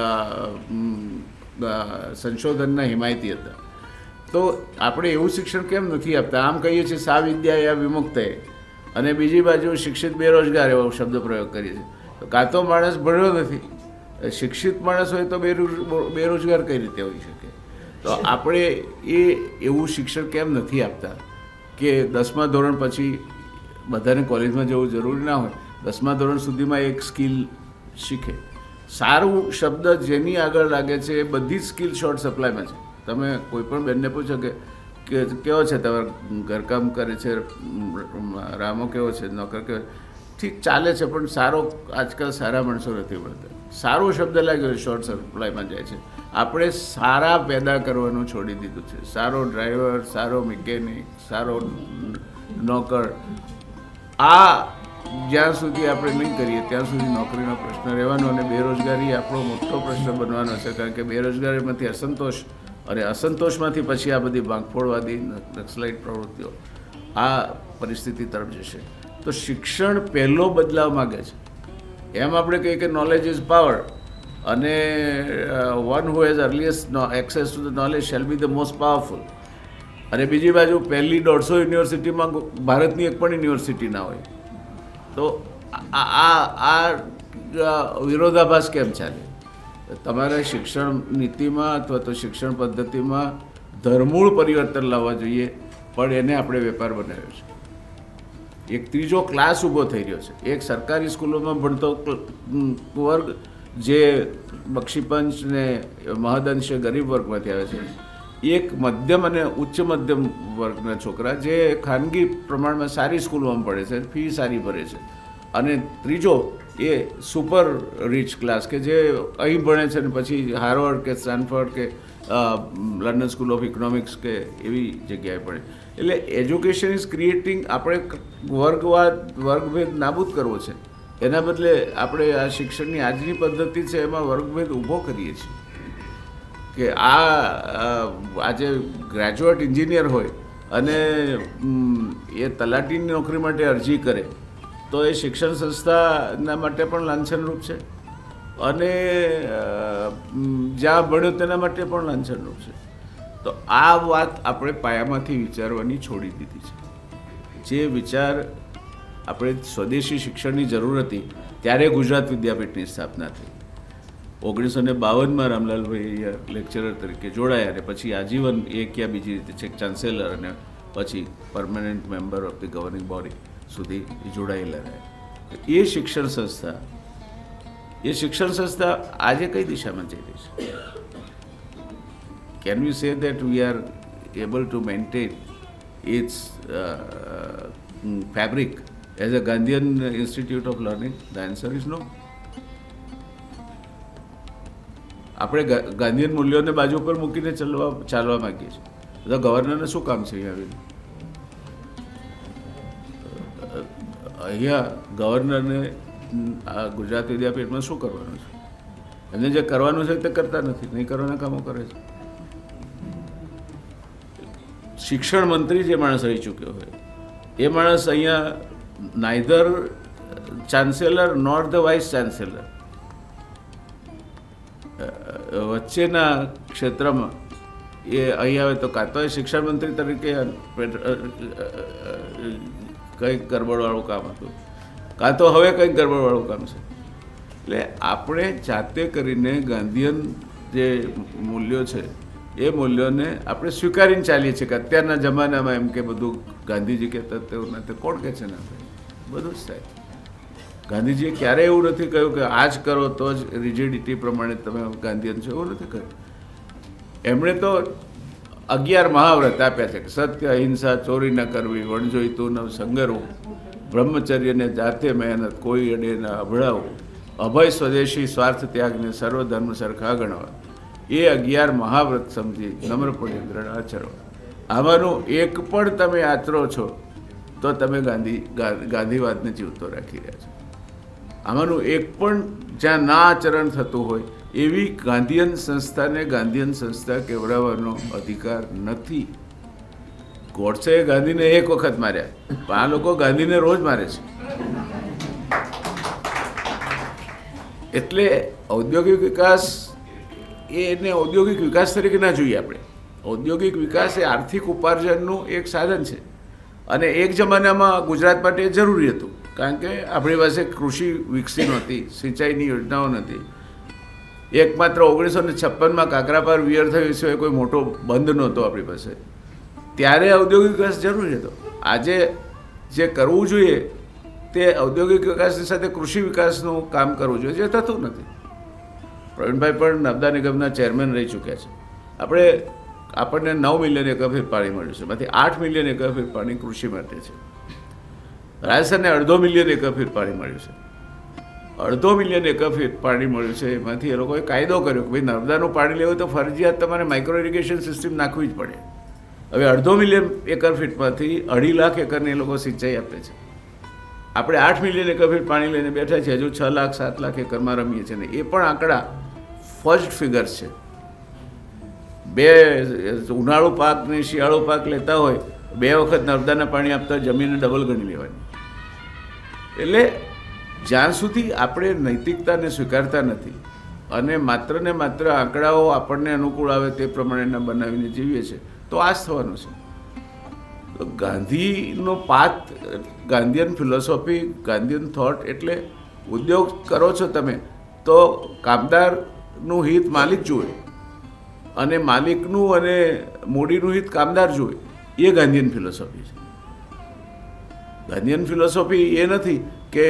સંશોધનના હિમાયતી હતા. તો આપણે એવું શિક્ષણ કેમ નથી આપતા? આમ કહીએ છીએ સા વિદ્યા યા વિમુક્ત, અને બીજી બાજુ શિક્ષિત બેરોજગાર એવો શબ્દ પ્રયોગ કરીએ છીએ. તો કાં તો માણસ ભણ્યો નથી, શિક્ષિત માણસ હોય તો બેરોજગાર કઈ રીતે હોઈ શકે? તો આપણે એ એવું શિક્ષણ કેમ નથી આપતા કે દસમા ધોરણ પછી બધાને કોલેજમાં જવું જરૂરી ના હોય, દસમા ધોરણ સુધીમાં એક સ્કિલ શીખે. સારું શબ્દ જેની આગળ લાગે છે એ બધી જ સ્કિલ શોર્ટ સપ્લાયમાં છે. તમે કોઈ પણ બેનને પૂછો કે કેવો છે તમારે ઘરકામ કરે છે, રામો કેવો છે, નોકર કેવો, ઠીક ચાલે છે, પણ સારો આજકાલ સારા માણસો નથી મળતા. સારો શબ્દ લાગ્યો શોર્ટ સપ્લાયમાં જાય છે. આપણે સારા પેદા કરવાનું છોડી દીધું છે. સારો ડ્રાઈવર, સારો મિકેનિક, સારો નોકર, આ જ્યાં સુધી આપણે નહીં કરીએ ત્યાં સુધી નોકરીનો પ્રશ્ન રહેવાનો અને બેરોજગારી આપણો મોટો પ્રશ્ન બનવાનો છે. કારણ કે બેરોજગારીમાંથી અસંતોષ, અને અસંતોષમાંથી પછી આ બધી ભાંગફોડવાદી નક્સલાઇટ પ્રવૃત્તિઓ આ પરિસ્થિતિ તરફ જશે. તો શિક્ષણ પહેલો બદલાવ માગે છે. એમ આપણે કહીએ કે નોલેજ ઇઝ પાવર, અને one who has earliest access to the knowledge shall be the most powerful. અને બીજી બાજુ પહેલી દોઢસો યુનિવર્સિટીમાં ભારતની એક પણ યુનિવર્સિટી ના હોય. તો આ આ વિરોધાભાસ કેમ ચાલે? તમારે શિક્ષણ નીતિમાં અથવા તો શિક્ષણ પદ્ધતિમાં ધરમૂળ પરિવર્તન લાવવા જોઈએ, પણ એને આપણે વેપાર બનાવ્યો છે. એક ત્રીજો ક્લાસ ઊભો થઈ રહ્યો છે. એક સરકારી સ્કૂલોમાં ભણતો વર્ગ જે બક્ષીપંચ ને મહદઅંશે ગરીબ વર્ગમાંથી આવે છે, એક મધ્યમ અને ઉચ્ચ મધ્યમ વર્ગના છોકરા જે ખાનગી પ્રમાણમાં સારી સ્કૂલોમાં પડે છે, ફી સારી ભરે છે, અને ત્રીજો એ સુપર રીચ ક્લાસ કે જે અહીં ભણે છે ને પછી હાર્વર્ડ કે સ્ટેનફોર્ડ કે લંડન સ્કૂલ ઓફ ઇકોનોમિક્સ કે એવી જગ્યાએ પડે. એટલે એજ્યુકેશન ઇઝ ક્રિએટિંગ, આપણે વર્ગવાદ વર્ગભેદ નાબૂદ કરવો છે. એના બદલે આપણે આ શિક્ષણની આજની પદ્ધતિ છે એમાં વર્ગભેદ ઊભો કરીએ છીએ. કે આ આજે ગ્રેજ્યુએટ એન્જિનિયર હોય અને એ તલાટીની નોકરી માટે અરજી કરે તો એ શિક્ષણ સંસ્થાના માટે પણ લાંછનરૂપ છે, અને જ્યાં ભણ્યો તેના માટે પણ લાંછનરૂપ છે. તો આ વાત આપણે પાયામાંથી વિચારવાની છોડી દીધી છે. જે વિચાર આપણે સ્વદેશી શિક્ષણની જરૂર હતી ત્યારે ગુજરાત વિદ્યાપીઠની સ્થાપના થઈ. ઓગણીસો ને બાવનમાં રામલાલભાઈ અહીંયા લેક્ચરર તરીકે જોડાયા, અને પછી આજીવન એક યા બીજી રીતે છેક ચાન્સેલર અને પછી permanent member of the governing body સુધી જોડાયેલા રહ્યા. એ શિક્ષણ સંસ્થા એ શિક્ષણ સંસ્થા આજે કઈ દિશામાં જઈ રહી છે? Can we say that we are able to maintain its fabric as a Gandhian institute of learning? The answer is no. આપણે ગાંધીયન મૂલ્યોને બાજુ પર મૂકીને ચાલવા ચાલવા માગીએ છીએ. તો ગવર્નરને શું કામ છે અહીંયા આવીને? અહીંયા ગવર્નરને આ ગુજરાત વિદ્યાપીઠમાં શું કરવાનું છે? એમને જે કરવાનું છે તે કરતા નથી, નહીં કરવાના કામો કરે છે. શિક્ષણ મંત્રી જે માણસ રહી ચૂક્યો હોય એ માણસ અહીંયા neither chancellor nor the vice chancellor, વચ્ચેના ક્ષેત્રમાં એ અહીં આવે તો કાં તો એ શિક્ષણ મંત્રી તરીકે કંઈક ગરબડવાળું કામ હતું, કાં તો હવે કંઈક ગરબડવાળું કામ છે. એટલે આપણે જાતે કરીને ગાંધીયન જે મૂલ્યો છે એ મૂલ્યોને આપણે સ્વીકારીને ચાલીએ છીએ કે અત્યારના જમાનામાં એમ કે બધું ગાંધીજી કહેતા તેવું નથી. કોણ કહે છે ને? બધું જ થાય. ગાંધીજીએ ક્યારેય એવું નથી કહ્યું કે આ જ કરો તો જ રિજિડિટી પ્રમાણે તમે ગાંધીયન છો, એવું નથી કહ્યું. એમણે તો અગિયાર મહાવ્રત આપ્યા છે કે સત્ય, અહિંસા, ચોરી ન કરવી, વણજોઈતું ન સંગરવું, બ્રહ્મચર્યને જાતે મહેનત કોઈ અડે ના અભડાવું, અભય સ્વદેશી સ્વાર્થ ત્યાગને સર્વધર્મ સરખા ગણવા, એ અગિયાર મહાવ્રત સમજી નમ્રપણે દ્રઢ આચરો. આમાંનું એક પણ તમે આચરો છો તો તમે ગાંધી ગાંધીવાદને જીવતો રાખી રહ્યા છો. આમાંનું એક પણ જ્યાં ના આચરણ થતું હોય એવી ગાંધીયન સંસ્થાને ગાંધીયન સંસ્થા કહેવડાવવાનો અધિકાર નથી. ગોડસે ગાંધીને એક વખત માર્યા, પણ આ લોકો ગાંધીને રોજ મારે છે. એટલે ઔદ્યોગિક વિકાસ એને ઔદ્યોગિક વિકાસ તરીકે ના જોઈએ આપણે. ઔદ્યોગિક વિકાસ એ આર્થિક ઉપાર્જનનું એક સાધન છે અને એક જમાનામાં ગુજરાત માટે જરૂરી હતું, કારણ કે આપણી પાસે કૃષિ વિકસી નહોતી, સિંચાઈની યોજનાઓ નથી. એકમાત્ર ઓગણીસો ને છપ્પનમાં કાકરાપાર વિયર થયું સિવાય કોઈ મોટો બંધ નહોતો આપણી પાસે. ત્યારે ઔદ્યોગિક વિકાસ જરૂરી હતો. આજે જે કરવું જોઈએ તે ઔદ્યોગિક વિકાસની સાથે કૃષિ વિકાસનું કામ કરવું જોઈએ, જે થતું નથી. પ્રવીણભાઈ પણ નર્મદા નિગમના ચેરમેન રહી ચૂક્યા છે. આપણે આપણને નવ મિલિયન એકર પાણી મળ્યું છે, એમાંથી આઠ મિલિયન એકર પાણી કૃષિ માટે છે. રાજસ્થાનને અડધો મિલિયન એકર પાણી મળ્યું છે. અડધો મિલિયન એકર પાણી મળ્યું છે, એમાંથી એ લોકોએ કાયદો કર્યો કે ભાઈ નર્મદાનું પાણી લેવું તો ફરજિયાત તમારે માઇક્રો ઇરિગેશન સિસ્ટમ નાખવી જ પડે. હવે અડધો મિલિયન એકર ફીટમાંથી અઢી લાખ એકરને એ લોકો સિંચાઈ આપે છે. આપણે આઠ મિલિયન એકર ફીટ પાણી લઈને બેઠા છીએ, હજુ છ લાખ સાત લાખ એકરમાં રમીએ છીએ ને એ પણ આંકડા ફર્સ્ટ ફિગર્સ છે. બે ઉનાળુ પાક ને શિયાળુ પાક લેતા હોય, બે વખત નર્મદાના પાણી આપતા જમીનને ડબલ ગણી લેવાની. એટલે જ્યાં સુધી આપણે નૈતિકતાને સ્વીકારતા નથી અને માત્ર ને માત્ર આંકડાઓ આપણને અનુકૂળ આવે તે પ્રમાણેના બનાવીને જીવીએ છીએ તો આ જ થવાનું છે. તો ગાંધીનો path, Gandhian philosophy, Gandhian thought એટલે ઉદ્યોગ કરો છો તમે તો કામદારનું હિત માલિક જુએ અને માલિકનું અને મૂડીનું હિત કામદાર જુએ, એ ગાંધીયન ફિલોસોફી છે. ગાંધીયન ફિલોસોફી એ નથી કે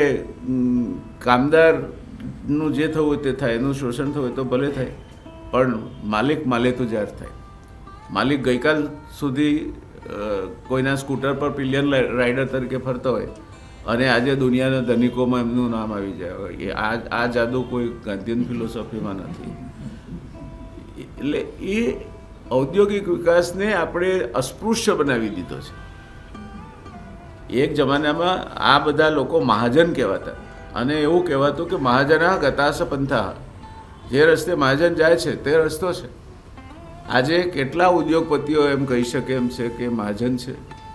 કામદારનું જે થવું હોય તે થાય, એનું શોષણ થવું હોય તો ભલે થાય, પણ માલિક માલે તો જ્યારે થાય. માલિક ગઈકાલ સુધી કોઈના સ્કૂટર પર પિલિયન રાઇડર તરીકે ફરતો હોય અને આજે દુનિયાના ધનિકોમાં એમનું નામ આવી જાય, એ આ આ જાદુ કોઈ ગાંધીયન ફિલોસોફીમાં નથી. એટલે એ ઔદ્યોગિક વિકાસને આપણે અસ્પૃશ્ય બનાવી દીધો છે. એક જમાનામાં આ બધા લોકો મહાજન કહેવાતા અને એવું કહેવાતું કે મહાજના ગતાસ પંથા, જે રસ્તે મહાજન જાય છે તે રસ્તો છે. આજે કેટલા ઉદ્યોગપતિઓ એમ કહી શકે એમ છે કે મહાજન છે.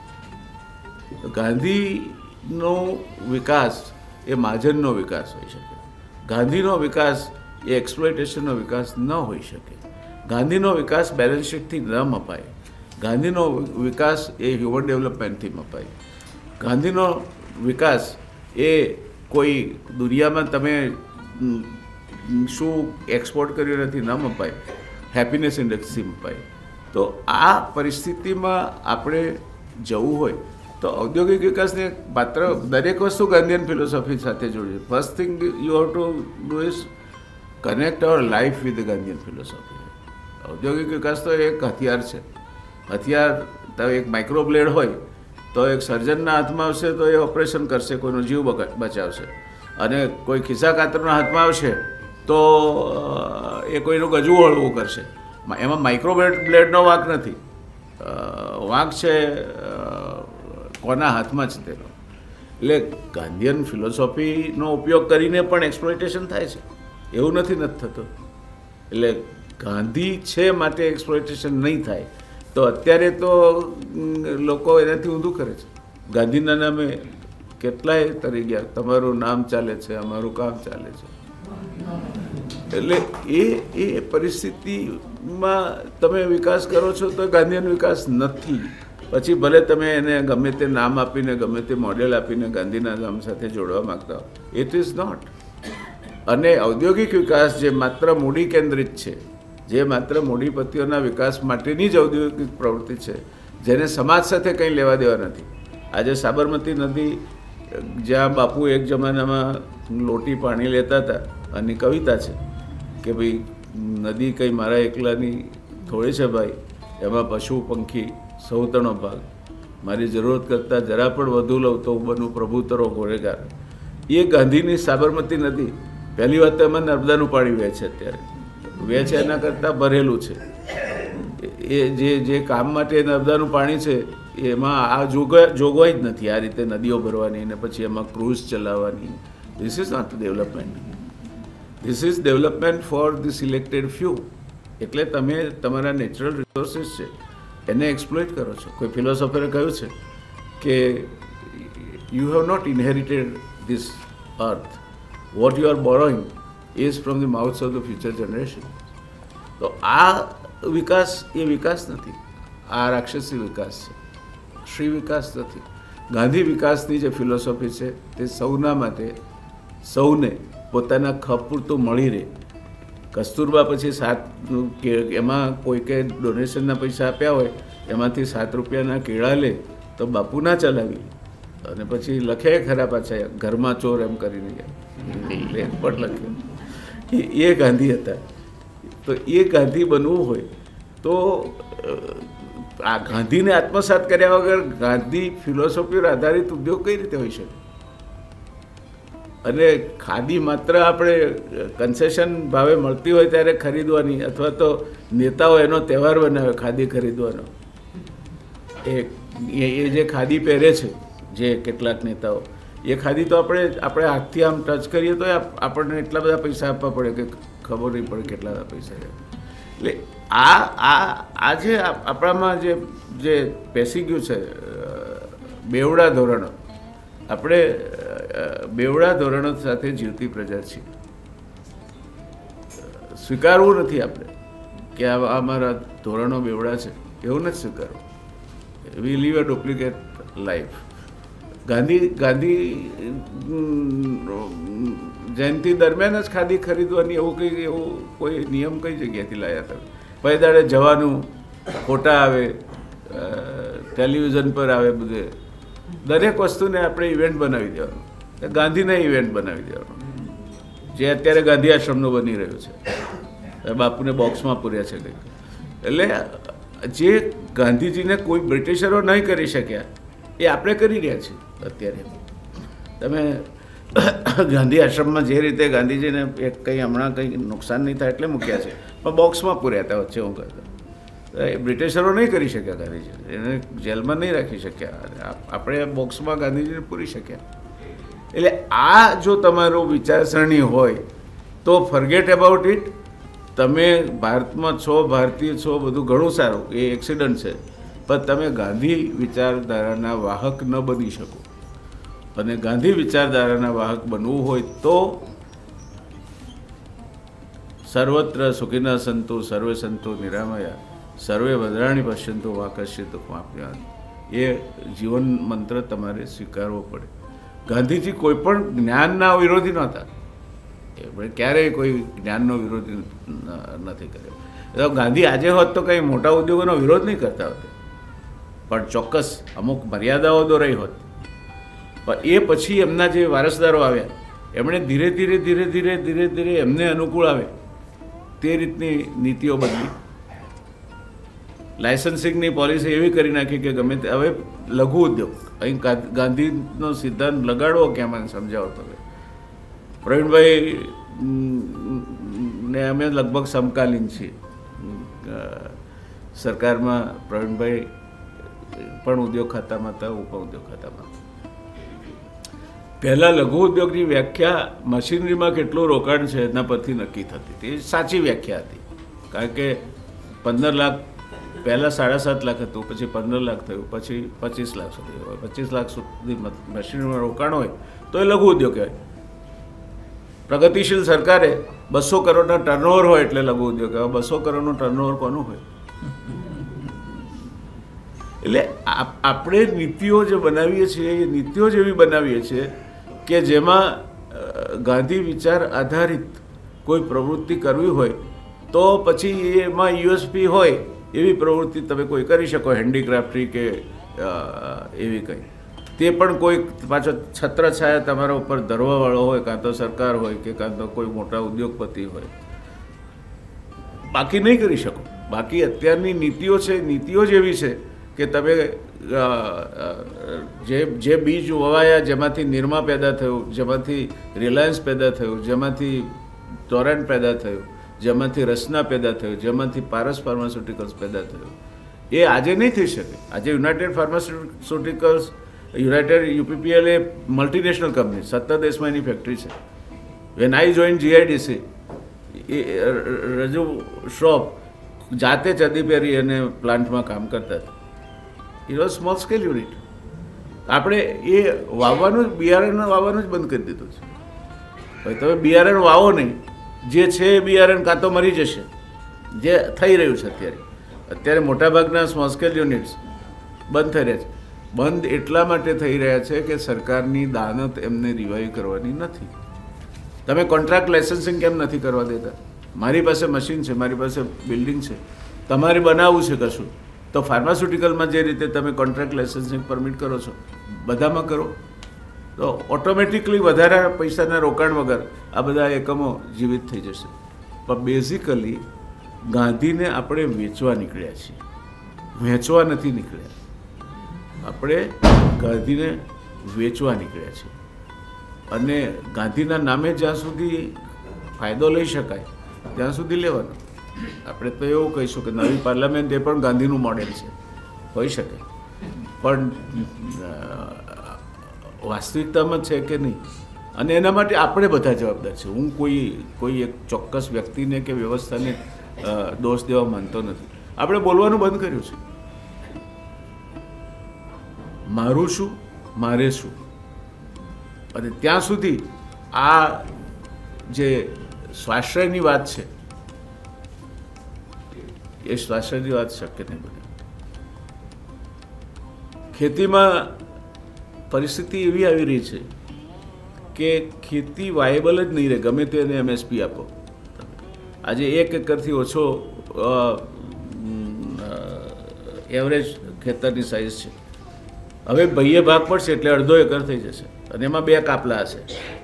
ગાંધીનો વિકાસ એ મહાજનનો વિકાસ હોઈ શકે, ગાંધીનો વિકાસ એ એક્સપ્લોઇટેશનનો વિકાસ ન હોઈ શકે. ગાંધીનો વિકાસ બેલેન્સ શીટથી ન મપાય, ગાંધીનો વિકાસ એ હ્યુમન ડેવલપમેન્ટથી મપાય. ગાંધીનો વિકાસ એ કોઈ દુનિયામાં તમે શું એક્સપોર્ટ કર્યું નથી ન મપાય, હેપીનેસ ઇન્ડેક્સથી મપાય. તો આ પરિસ્થિતિમાં આપણે જવું હોય તો ઔદ્યોગિક વિકાસને માત્ર દરેક વસ્તુ ગાંધીયન ફિલોસોફી સાથે જોડે. First thing you have to do is connect our life with Gandhian philosophy. ઔદ્યોગિક વિકાસ તો એક હથિયાર છે. હથિયાર તો એક માઇક્રો બ્લેડ હોય તો એક સર્જનના હાથમાં આવશે તો એ ઓપરેશન કરશે, કોઈનો જીવ બચાવશે, અને કોઈ ખિસ્સા કાતરના હાથમાં આવશે તો એ કોઈનું ગજવું હળવું કરશે. એમાં માઇક્રો બ્લેડનો વાંક નથી, વાંક છે કોના હાથમાં છે તેનો. એટલે ગાંધીયન ફિલોસોફીનો ઉપયોગ કરીને પણ એક્સપ્લોઇટેશન થાય છે, એવું નથી નથી થતું. એટલે ગાંધી છે માટે એક્સપ્લોઇટેશન નહીં થાય તો અત્યારે તો લોકો એનાથી ઊંધું કરે છે. ગાંધીના નામે કેટલાય તરી ગયા, તમારું નામ ચાલે છે, અમારું કામ ચાલે છે. એટલે એ એ પરિસ્થિતિમાં તમે વિકાસ કરો છો તો ગાંધીયન વિકાસ નથી. પછી ભલે તમે એને ગમે તે નામ આપીને ગમે તે મોડેલ આપીને ગાંધીના નામ સાથે જોડવા માગતા હો, ઇટ ઇઝ નોટ. અને ઔદ્યોગિક વિકાસ જે માત્ર મૂડી કેન્દ્રિત છે, જે માત્ર મૂડીપતિઓના વિકાસ માટેની જ ઔદ્યોગિક પ્રવૃત્તિ છે, જેને સમાજ સાથે કંઈ લેવા દેવા નથી. આજે સાબરમતી નદી, જ્યાં બાપુ એક જમાનામાં લોટી પાણી લેતા હતા, અને કવિતા છે કે ભાઈ નદી કંઈ મારા એકલાની થોડી છે ભાઈ, એમાં પશુ પંખી સૌતણો ભાગ. મારી જરૂરત કરતાં જરા પણ વધુ લઉં તો હું બનું પ્રભુતરો ગુનેગાર. એ ગાંધીની સાબરમતી નદી પહેલી વાત તો એમાં નર્મદાનું પાણી વહે છે, અત્યારે વહે છે એના કરતાં ભરેલું છે. એ જે જે કામ માટે નર્મદાનું પાણી છે એમાં આ જોગવા જોગવાઈ જ નથી આ રીતે નદીઓ ભરવાની અને પછી એમાં ક્રૂઝ ચલાવવાની. This is not development. This is development for the selected few. એટલે તમે તમારા નેચરલ રિસોર્સિસ છે એને એક્સપ્લોઇટ કરો છો. કોઈ ફિલોસોફરે કહ્યું છે કે you have not inherited this earth, what you are borrowing is from the mouths of the future generation. તો આ વિકાસ એ વિકાસ નથી, આ રાક્ષસી વિકાસ છે, શ્રી વિકાસ નથી. ગાંધી વિકાસની જે ફિલોસોફી છે તે સૌના માટે, સૌને પોતાના ખપ પૂરતું મળી રહે. કસ્તુરબા પછી સાત કે એમાં કોઈ કે ડોનેશનના પૈસા આપ્યા હોય એમાંથી સાત રૂપિયાના કેળા લે તો બાપુ ના ચલાવી, અને પછી લખે ખરા પાછા ઘરમાં ચોર એમ કરીને લેખ પણ લખે. એ ગાંધી હતા. તો એ ગાંધી બનવું હોય તો આ ગાંધીને આત્મસાત કર્યા વગર ગાંધી ફિલોસોફી પર આધારિત ઉદ્યોગ કઈ રીતે હોઈ શકે? અને ખાદી માત્ર આપણે કન્સેશન ભાવે મળતી હોય ત્યારે ખરીદવાની, અથવા તો નેતાઓ એનો તહેવાર બનાવે ખાદી ખરીદવાનો. એ એ જે ખાદી પહેરે છે જે કેટલાક નેતાઓ, એ ખાદી તો આપણે આપણે હાથથી આમ ટચ કરીએ તો આપણને એટલા બધા પૈસા આપવા પડે કે ખબર નહીં પડે કેટલા બધા પૈસા છે. એટલે આ આ આ જે આપણામાં જે જે પેસી ગયું છે બેવડા ધોરણો, આપણે બેવડા ધોરણો સાથે જીવતી પ્રજા છીએ. સ્વીકારવું નથી આપણે કે આ અમારા ધોરણો બેવડા છે, એવું નથી સ્વીકારવું. We live a duplicate life. Gandhi Gandhi Jayanti દરમિયાન જ ખાદી ખરીદવાની એવું કંઈ એવું કોઈ નિયમ કઈ જગ્યાથી લાવ્યા હતા? પછી દાડે જવાનું, ફોટા આવે, ટેલિવિઝન પર આવે, બધે દરેક વસ્તુને આપણે ઇવેન્ટ બનાવી દેવાનું, ગાંધીને ઇવેન્ટ બનાવી દેવાનું, જે અત્યારે ગાંધી આશ્રમનું બની રહ્યું છે. બાપુને બોક્સમાં પૂર્યા છે કંઈક. એટલે જે ગાંધીજીને કોઈ બ્રિટિશરો નહીં કરી શક્યા એ આપણે કરી રહ્યા છીએ અત્યારે. તમે ગાંધી આશ્રમમાં જે રીતે ગાંધીજીને એક કંઈ હમણાં કંઈ નુકસાન નહીં થાય એટલે મૂક્યા છે, પણ બોક્સમાં પૂર્યા હતા વચ્ચે. હું કહેતો એ બ્રિટિશરો નહીં કરી શક્યા ગાંધીજીને, એને જેલમાં નહીં રાખી શક્યા, આપણે બોક્સમાં ગાંધીજીને પૂરી શક્યા. એટલે આ જો તમારું વિચારસરણી હોય તો ફર્ગેટ અબાઉટ ઇટ. તમે ભારતમાં છો, ભારતીય છો, બધું ઘણું સારું, એ એક્સિડન્ટ છે, પણ તમે ગાંધી વિચારધારાના વાહક ન બની શકો. અને ગાંધી વિચારધારાના વાહક બનવું હોય તો સર્વત્ર સુખિનઃ સંતુ સર્વે સંતો નિરામયા સર્વે ભદ્રાણી પશ્યંતુ મા કશ્ચિત દુઃખમ આપનીયાત. એ જીવન મંત્ર તમારે સ્વીકારવો પડે. ગાંધીજી કોઈ પણ જ્ઞાનના વિરોધી નહોતા, એમણે ક્યારેય કોઈ જ્ઞાનનો વિરોધી નથી કર્યો. તો ગાંધી આજે હોત તો કંઈ મોટા ઉદ્યોગોનો વિરોધ નહીં કરતા હોત, પણ ચોક્કસ અમુક મર્યાદાઓ દોરાઈ હોત. પણ એ પછી એમના જે વારસદારો આવ્યા એમણે ધીરે ધીરે ધીરે ધીરે ધીરે ધીરે એમને અનુકૂળ આવે તે રીતની નીતિઓ બદલી. લાયસન્સિંગની પોલિસી એવી કરી નાખી કે ગમે તે. હવે લઘુ ઉદ્યોગ અહીં ગાંધીનો સિદ્ધાંત લગાડવો કે મને સમજાવો તમે. પ્રવીણભાઈ ને અમે લગભગ સમકાલીન છીએ સરકારમાં. પ્રવીણભાઈ પણ ઉદ્યોગ ખાતામાં હતા, હું પણ ઉદ્યોગ ખાતામાં. પહેલાં લઘુ ઉદ્યોગની વ્યાખ્યા મશીનરીમાં કેટલું રોકાણ છે એના પરથી નક્કી થતી હતી. એ સાચી વ્યાખ્યા હતી, કારણ કે પંદર લાખ પહેલાં સાડા સાત લાખ હતું, પછી પંદર લાખ થયું, પછી પચીસ લાખ સુધી હોય. પચીસ લાખ સુધી મશીનરીમાં રોકાણ હોય તો એ લઘુ ઉદ્યોગ કહેવાય. પ્રગતિશીલ સરકારે બસો કરોડના ટર્નઓવર હોય એટલે લઘુ ઉદ્યોગ કહેવાય. બસો કરોડનું ટર્નઓવર કોનું હોય? એટલે આપણે નીતિઓ જે બનાવીએ છીએ એ નીતિઓ જ એવી બનાવીએ છીએ કે જેમાં ગાંધી વિચાર આધારિત કોઈ પ્રવૃત્તિ કરવી હોય તો પછી એમાં યુએસપી હોય એવી પ્રવૃત્તિ તમે કોઈ કરી શકો, હેન્ડીક્રાફ્ટની કે એવી કંઈ. તે પણ કોઈ પાછો છત્રછાયા તમારા ઉપર ધરવાવાળો હોય, કાં તો સરકાર હોય કે કાં તો કોઈ મોટા ઉદ્યોગપતિ હોય, બાકી નહીં કરી શકો. બાકી અત્યારની નીતિઓ છે, નીતિઓ જ એવી છે કે તમે જે જે બીજ વવાયા, જેમાંથી નિરમા પેદા થયું, જેમાંથી રિલાયન્સ પેદા થયું, જેમાંથી ટોરેન્ટ પેદા થયું, જેમાંથી રસના પેદા થયું, જેમાંથી પારસ ફાર્માસ્યુટિકલ્સ પેદા થયું, એ આજે નહીં થઈ શકે. આજે યુનાઇટેડ ફાર્માસ્યુટિકલ્સ, યુનાઇટેડ યુપીપીએલ એ મલ્ટીનેશનલ કંપની, સત્તર દેશમાં એની ફેક્ટરી છે. વેન આઈ જોઈન જીઆઈડીસી, એ રજુ શ્રોફ જાતે ચડી પહેરી અને પ્લાન્ટમાં કામ કરતા હતા. It was small scale unit. આપણે એ વાવવાનું જ, બિયારણ વાવવાનું જ બંધ કરી દીધું છે. ભાઈ તમે બિયારણ વાવો નહીં, જે છે એ બિયારણ કાં તો મરી જશે, જે થઈ રહ્યું છે અત્યારે. અત્યારે મોટાભાગના સ્મોલ સ્કેલ યુનિટ્સ બંધ થઈ રહ્યા છે. બંધ એટલા માટે થઈ રહ્યા છે કે સરકારની દાનત એમને રિવાઈવ કરવાની નથી. તમે કોન્ટ્રાક્ટ લાઇસન્સિંગ કેમ નથી કરવા દેતા? મારી પાસે મશીન છે, મારી પાસે બિલ્ડિંગ છે, તમારે બનાવવું છે કશું તો ફાર્માસ્યુટિકલમાં જે રીતે તમે કોન્ટ્રાક્ટ લાઇસન્સિંગ પરમિટ કરો છો, બધામાં કરો તો ઓટોમેટિકલી વધારે પૈસાના રોકાણ વગર આ બધા એકમો જીવિત થઈ જશે. પણ બેઝિકલી ગાંધીને આપણે વેચવા નીકળ્યા છીએ, વેચવા નથી નીકળ્યા. આપણે ગાંધીને વેચવા નીકળ્યા છીએ. અને ગાંધીના નામે જ્યાં સુધી ફાયદો લઈ શકાય ત્યાં સુધી લેવાનો. આપણે તો એવું કહીશું કે નવી પાર્લામેન્ટ એ પણ ગાંધીનું મોડેલ છે, હોઈ શકે, પણ વાસ્તવિકતામાં છે કે નહીં. અને એના માટે આપણે બધા જવાબદાર છે. હું કોઈ કોઈ એક ચોક્કસ વ્યક્તિને કે વ્યવસ્થાને દોષ દેવા માનતો નથી. આપણે બોલવાનું બંધ કર્યું છે. મારું શું, મારે શું. અને ત્યાં સુધી આ જે સ્વાશ્રયની વાત છે એ સ્વાશ્રયની વાત શક્ય નહીં બને. ખેતીમાં પરિસ્થિતિ એવી આવી રહી છે કે ખેતી વાયેબલ જ નહીં રહે, ગમે તે એને એમએસપી આપો. આજે એક એકરથી ઓછો એવરેજ ખેતરની સાઇઝ છે. હવે ભાઈએ ભાગ પડશે એટલે અડધો એકર થઈ જશે અને એમાં બે કાપલા હશે.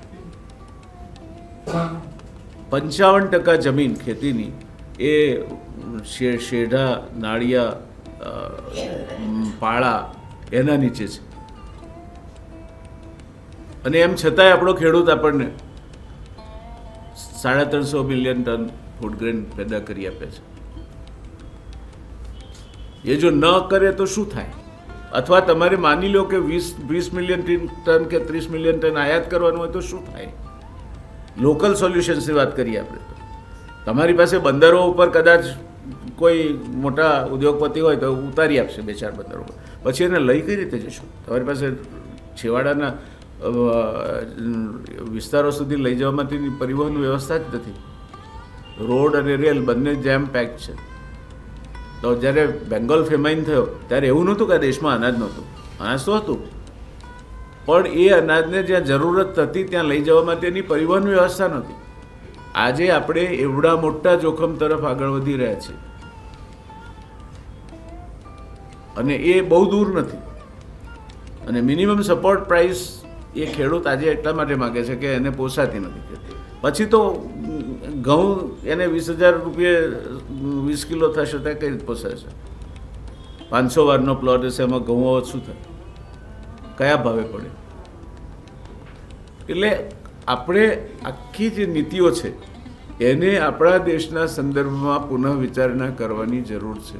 પંચાવન ટકા જમીન ખેતીની એ શેઢા, નાળિયા, પાળા એના નીચે છે. અને એમ છતાંય આપણો ખેડૂત આપણને સાડા ત્રણસો મિલિયન ટન ફૂડ ગ્રેન પેદા કરી આપે છે. એ જો ન કરે તો શું થાય? અથવા તમારે માની લો કે વીસ વીસ મિલિયન ટન કે ત્રીસ મિલિયન ટન આયાત કરવાનું હોય તો શું થાય? લોકલ સોલ્યુશન્સની વાત કરીએ આપણે તો. તમારી પાસે બંદરો ઉપર કદાચ કોઈ મોટા ઉદ્યોગપતિ હોય તો ઉતારી આપશે બે ચાર બંદરો, પછી એને લઈ કઈ રીતે જશો? તમારી પાસે છેવાડાના વિસ્તારો સુધી લઈ જવા માટેની પરિવહન વ્યવસ્થા જ નથી. રોડ અને રેલ બંને જેમ પેક છે. તો જ્યારે બેંગોલ ફેમાઇન થયો ત્યારે એવું નહોતું કે આ દેશમાં અનાજ નહોતું, અનાજ તો હતું, પણ એ અનાજને જ્યાં જરૂરત હતી ત્યાં લઈ જવા માટેની પરિવહન વ્યવસ્થા નહોતી. આજે આપણે એવડા મોટા જોખમ તરફ આગળ વધી રહ્યા છીએ અને એ બહુ દૂર નથી. અને મિનિમમ સપોર્ટ પ્રાઇસ એ ખેડૂત આજે એટલા માટે માગે છે કે એને પોસાતી નથી. પછી તો ઘઉં એને વીસ હજાર રૂપિયે વીસ કિલો થશે ત્યાં કઈ રીતે પોસાશે? પાંચસો વારનો પ્લોટ હશે, એમાં ઘઉં શું થાય? કયા ભાવે પડે? એટલે આપણે આખી જે નીતિઓ છે એને આપણા દેશના સંદર્ભમાં પુનઃ વિચારણા કરવાની જરૂર છે.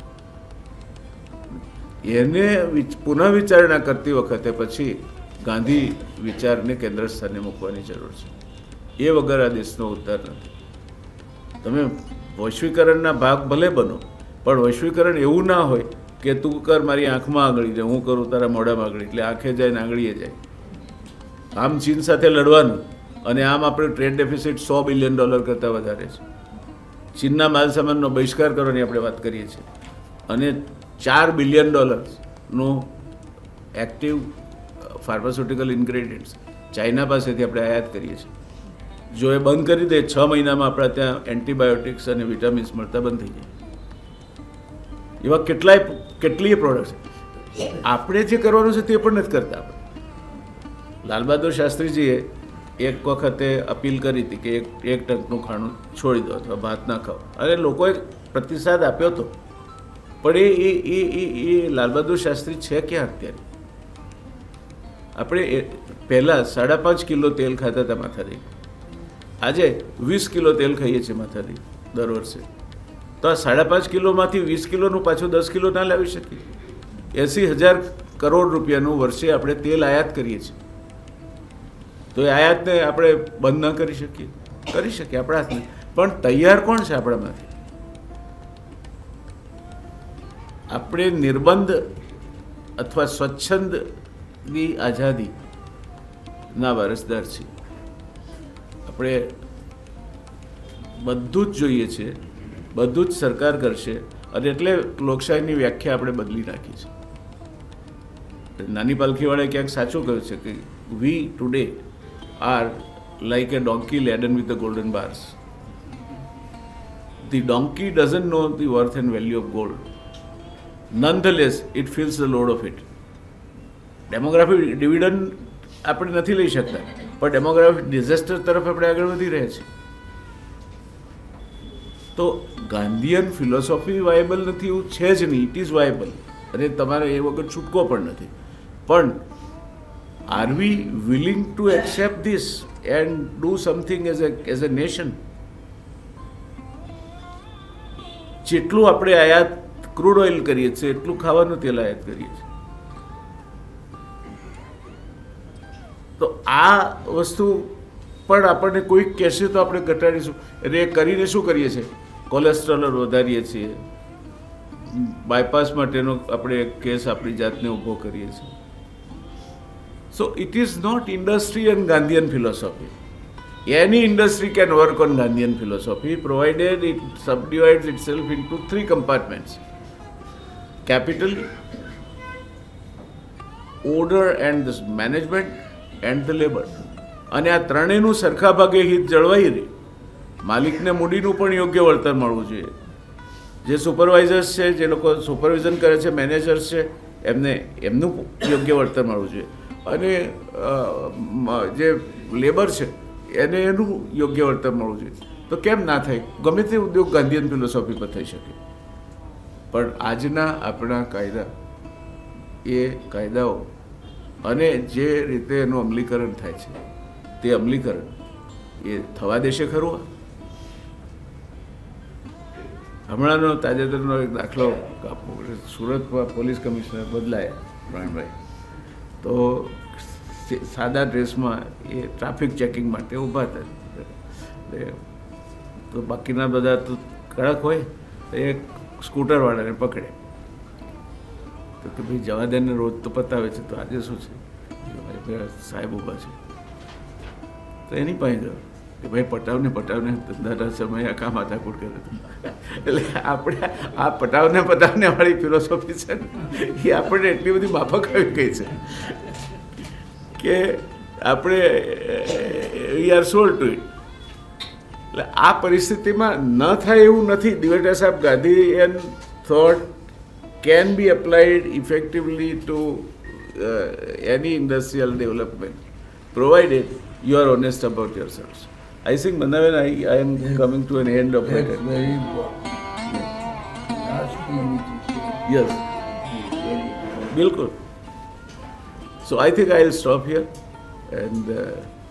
એને પુનઃ વિચારણા કરતી વખતે પછી ગાંધી વિચારને કેન્દ્ર સ્થાને મૂકવાની જરૂર છે. એ વગર આ દેશનો ઉદ્ધાર નથી. તમે વૈશ્વિકરણના ભાગ ભલે બનો, પણ વૈશ્વિકરણ એવું ના હોય કે તું કર મારી આંખમાં આંગળી જાય, હું કરું તારા મોઢામાં આંગળી, એટલે આંખે જાય ને આંગળીએ જાય. આમ ચીન સાથે લડવાનું અને આમ આપણે ટ્રેડ ડેફિસિટ સો બિલિયન ડોલર કરતાં વધારે છે. ચીનના માલ સામાનનો બહિષ્કાર કરવાની આપણે વાત કરીએ છીએ અને ચાર બિલિયન ડોલરનું એક્ટિવ ફાર્માસ્યુટિકલ ઇન્ગ્રેડિયન્ટ્સ ચાઇના પાસેથી આપણે આયાત કરીએ છીએ. જો એ બંધ કરી દે, છ મહિનામાં આપણા ત્યાં એન્ટીબાયોટિક્સ અને વિટામિન્સ મળતા બંધ થઈ જાય. એવા કેટલાય કેટલીય પ્રોડક્ટ્સ આપણે જે કરવાનું છે તે પણ નથી કરતા. આપણે લાલ બહાદુર શાસ્ત્રીજીએ એક વખતે અપીલ કરી હતી કે એક એક ટંકનું ખાણું છોડી દો અથવા ભાત ના ખાઓ, અને લોકોએ પ્રતિસાદ આપ્યો હતો. પણ એ એ એ એ લાલ બહાદુર શાસ્ત્રી છે ક્યાં અત્યારે? આપણે પહેલાં સાડા પાંચ કિલો તેલ ખાતા હતા માથાથી, આજે વીસ કિલો તેલ ખાઈએ છીએ માથાથી દર વર્ષે. તો આ સાડા પાંચ કિલોમાંથી વીસ કિલોનું પાછું દસ કિલો ના લાવી શકીએ? એંસી હજાર કરોડ રૂપિયાનું વર્ષે આપણે તેલ આયાત કરીએ છીએ, તો એ આયાતને આપણે બંધ ન કરી શકીએ? કરી શકીએ આપણા હાથને, પણ તૈયાર કોણ છે આપણામાંથી? આપણે નિર્બંધ અથવા સ્વચ્છંદની આઝાદીના વારસદાર છીએ. આપણે બધું જ જોઈએ છે, બધું જ સરકાર કરશે, અને એટલે લોકશાહીની વ્યાખ્યા આપણે બદલી નાખી છે. નાની પાલખીવાળાએ ક્યાંક સાચું કહ્યું છે કે we today are like a donkey laden with the golden bars. The donkey doesn't know the worth and value of gold. Nonetheless, it feels the load of it. Demographic dividend આપણે નથી લઈ શકતા, પણ ડેમોગ્રાફિક ડિઝાસ્ટર તરફ આપણે આગળ વધી રહ્યા છીએ. તો ગાંધીયન ફિલોસોફી વાયેબલ નથી એવું છે જ નહીં. ઇટ ઇઝ વાયેબલ, અને તમારે એ વખત છૂટકો પણ નથી. પણ are we willing to accept this and do something as a as a nation? જેટલું આપણે આયાત ક્રૂડ ઓઇલ કરીએ છીએ એટલું ખાવાનું તેલ આયાત કરીએ છીએ. તો આ વસ્તુ પણ આપણને કોઈક કહેશે તો આપણે ઘટાડીશું. એટલે એ કરીને શું કરીએ છીએ? કોલેસ્ટ્રોલ વધારીએ છીએ, બાયપાસ માટેનો આપણે એક કેસ આપણી જાતને ઊભો કરીએ છીએ. So it is not industry and Gandhian philosophy. Any industry can work on Gandhian philosophy provided it subdivides itself into three compartments: capital, order and the management, and the labor. અને આ ત્રણેયનું સરખા ભાગે હિત જળવાઈ રહે. માલિકને મૂડીનું પણ યોગ્ય વળતર મળવું જોઈએ. જે સુપરવાઇઝર્સ છે, જે લોકો સુપરવિઝન કરે છે, મેનેજર્સ છે, એમને એમનું યોગ્ય વળતર મળવું જોઈએ. અને જે લેબર છે એને એનું યોગ્ય વળતર મળવું જોઈએ. તો કેમ ના થાય? ગમે તે ઉદ્યોગ ગાંધીયન ફિલોસોફી પર થઈ શકે. પણ આજના આપણા કાયદા, એ કાયદાઓ અને જે રીતે એનું અમલીકરણ થાય છે, તે અમલીકરણ એ થવા દેશે ખરું? હમણાંનો તાજેતરનો એક દાખલો, સુરતમાં પોલીસ કમિશનર બદલાયા પ્રવીણભાઈ, તો સાદા ડ્રેસમાં એ ટ્રાફિક ચેકિંગ માટે ઊભા હતા. તો બાકીના બધા તો કડક હોય, તો એક સ્કૂટરવાળાને પકડે. તો કે ભાઈ જવા દે ને, રોજ તો પતાવે છે, તો આજે શું છે? સાહેબ ઊભા છે. તો એની પાસે ગયો કે ભાઈ પટાવને પટાવને ધંધાના સમયે આખા માથાકૂટ કરે. એટલે આપણે આ પટાવને પટાવને વાળી ફિલોસોફી છે ને, એ આપણને એટલી બધી માફક આવી ગઈ છે કે આપણે we are sold to it. એટલે આ પરિસ્થિતિમાં ન થાય એવું નથી. દિવેટા સાહેબ, Gandhian thought can be applied effectively to uh, any industrial development, provided you are honest about yourselves. I think, Mandavan, I, I am yes. coming to an end of That's my time. very important. Yes. Last thing which you said Yes. is very important. Bilkul. So I think I will stop here and uh,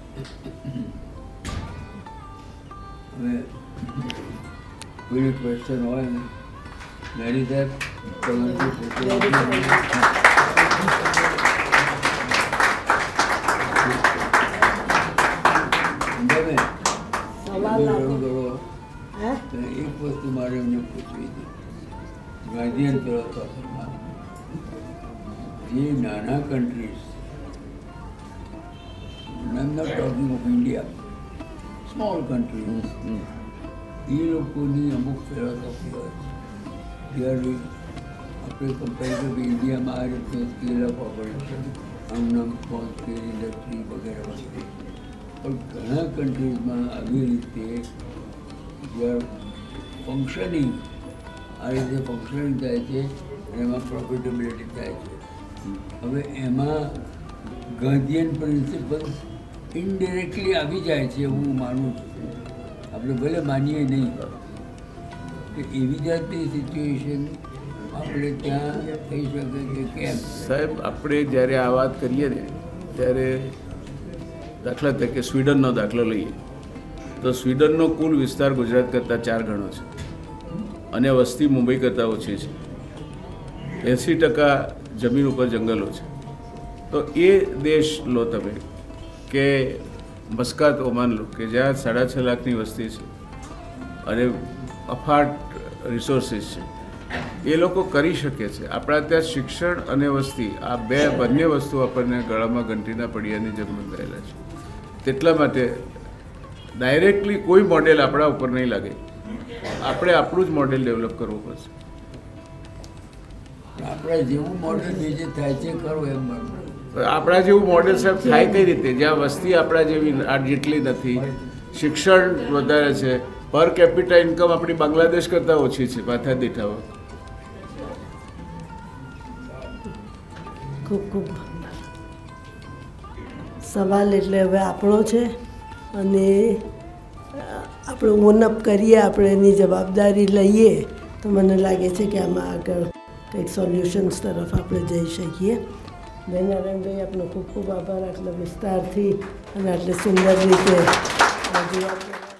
Well, કોઈ question હોય ને, મેરી સાહેબ, તમારી question તમે સવાલ જરૂર લાગો. કરો. હે? તો એક વસ્તુ મારે એમને પૂછવી હતી. ગાંધીયન ફિલોસોફીમાં જે નાના countries, I am not talking of India, small countries, એ લોકોની અમુક ફિલોસોફી હોય છે. જ્યારે આપણે કમ્પેરેટિવ ઇન્ડિયામાં આ રીતે સ્કેલ ઓફ ઓપરેશન, આમનામ સ્મોલ સ્કેલ ઇન્ડસ્ટ્રી વગેરે વગેરે, પણ ઘણા કન્ટ્રીઝમાં આવી રીતે ફંક્શનિંગ, આ રીતે ફંક્શનિંગ થાય છે અને એમાં પ્રોફિટેબિલિટી થાય છે. હવે એમાં ગાંધીયન પ્રિન્સિપલ્સ ઇનડિરેક્ટલી આવી જાય છે એવું હું માનું છું. આપણે ભલે માનીએ નહીં કે એવી જાતની સિચ્યુએશન આપણે ત્યાં થઈ શકે કે કેમ? સાહેબ, આપણે જ્યારે આ વાત કરીએ ને ત્યારે દાખલા તરીકે સ્વીડનનો દાખલો લઈએ તો સ્વીડનનો કુલ વિસ્તાર ગુજરાત કરતાં ચાર ગણો છે અને વસ્તી મુંબઈ કરતાં ઓછી છે. એંસી ટકા જમીન ઉપર જંગલો છે. તો એ દેશ લો તમે કે મસ્કાત ઓમાન લો કે જ્યાં સાડા છ લાખની વસ્તી છે અને અફાટ રિસોર્સિસ છે. એ લોકો કરી શકે છે. આપણા ત્યાં શિક્ષણ અને વસ્તી આ બે બંને વસ્તુ આપણને ગળામાં ઘંટીના પડિયાની જેમ બંધાયેલા છે. તેટલા માટે ડાયરેક્ટલી કોઈ મોડેલ આપણા ઉપર નહીં લાગે. આપણે આપણું જ મોડેલ ડેવલપ કરવું પડશે. આપણા જેવું મોડેલ બીજે થાય છે ખરું એમ બરાબર. આપણા જેવું મોડેલ સાહેબ થાય કઈ રીતે? જ્યાં વસ્તી આપણા જેવી આ જેટલી નથી, શિક્ષણ વધારે છે, પર કેપિટા ઇન્કમ આપણી બાંગ્લાદેશ કરતાં ઓછી છે માથા દીઠામાં. ખૂબ ખૂબ સવાલ એટલે હવે આપણો છે અને આપણે ઓનઅપ કરીએ, આપણે એની જવાબદારી લઈએ તો મને લાગે છે કે આમાં આગળ કંઈક સોલ્યુશન્સ તરફ આપણે જઈ શકીએ. બેન નારાયણભાઈ, આપનો ખૂબ ખૂબ આભાર આટલા વિસ્તારથી અને આટલી સુંદર રીતે રજૂઆત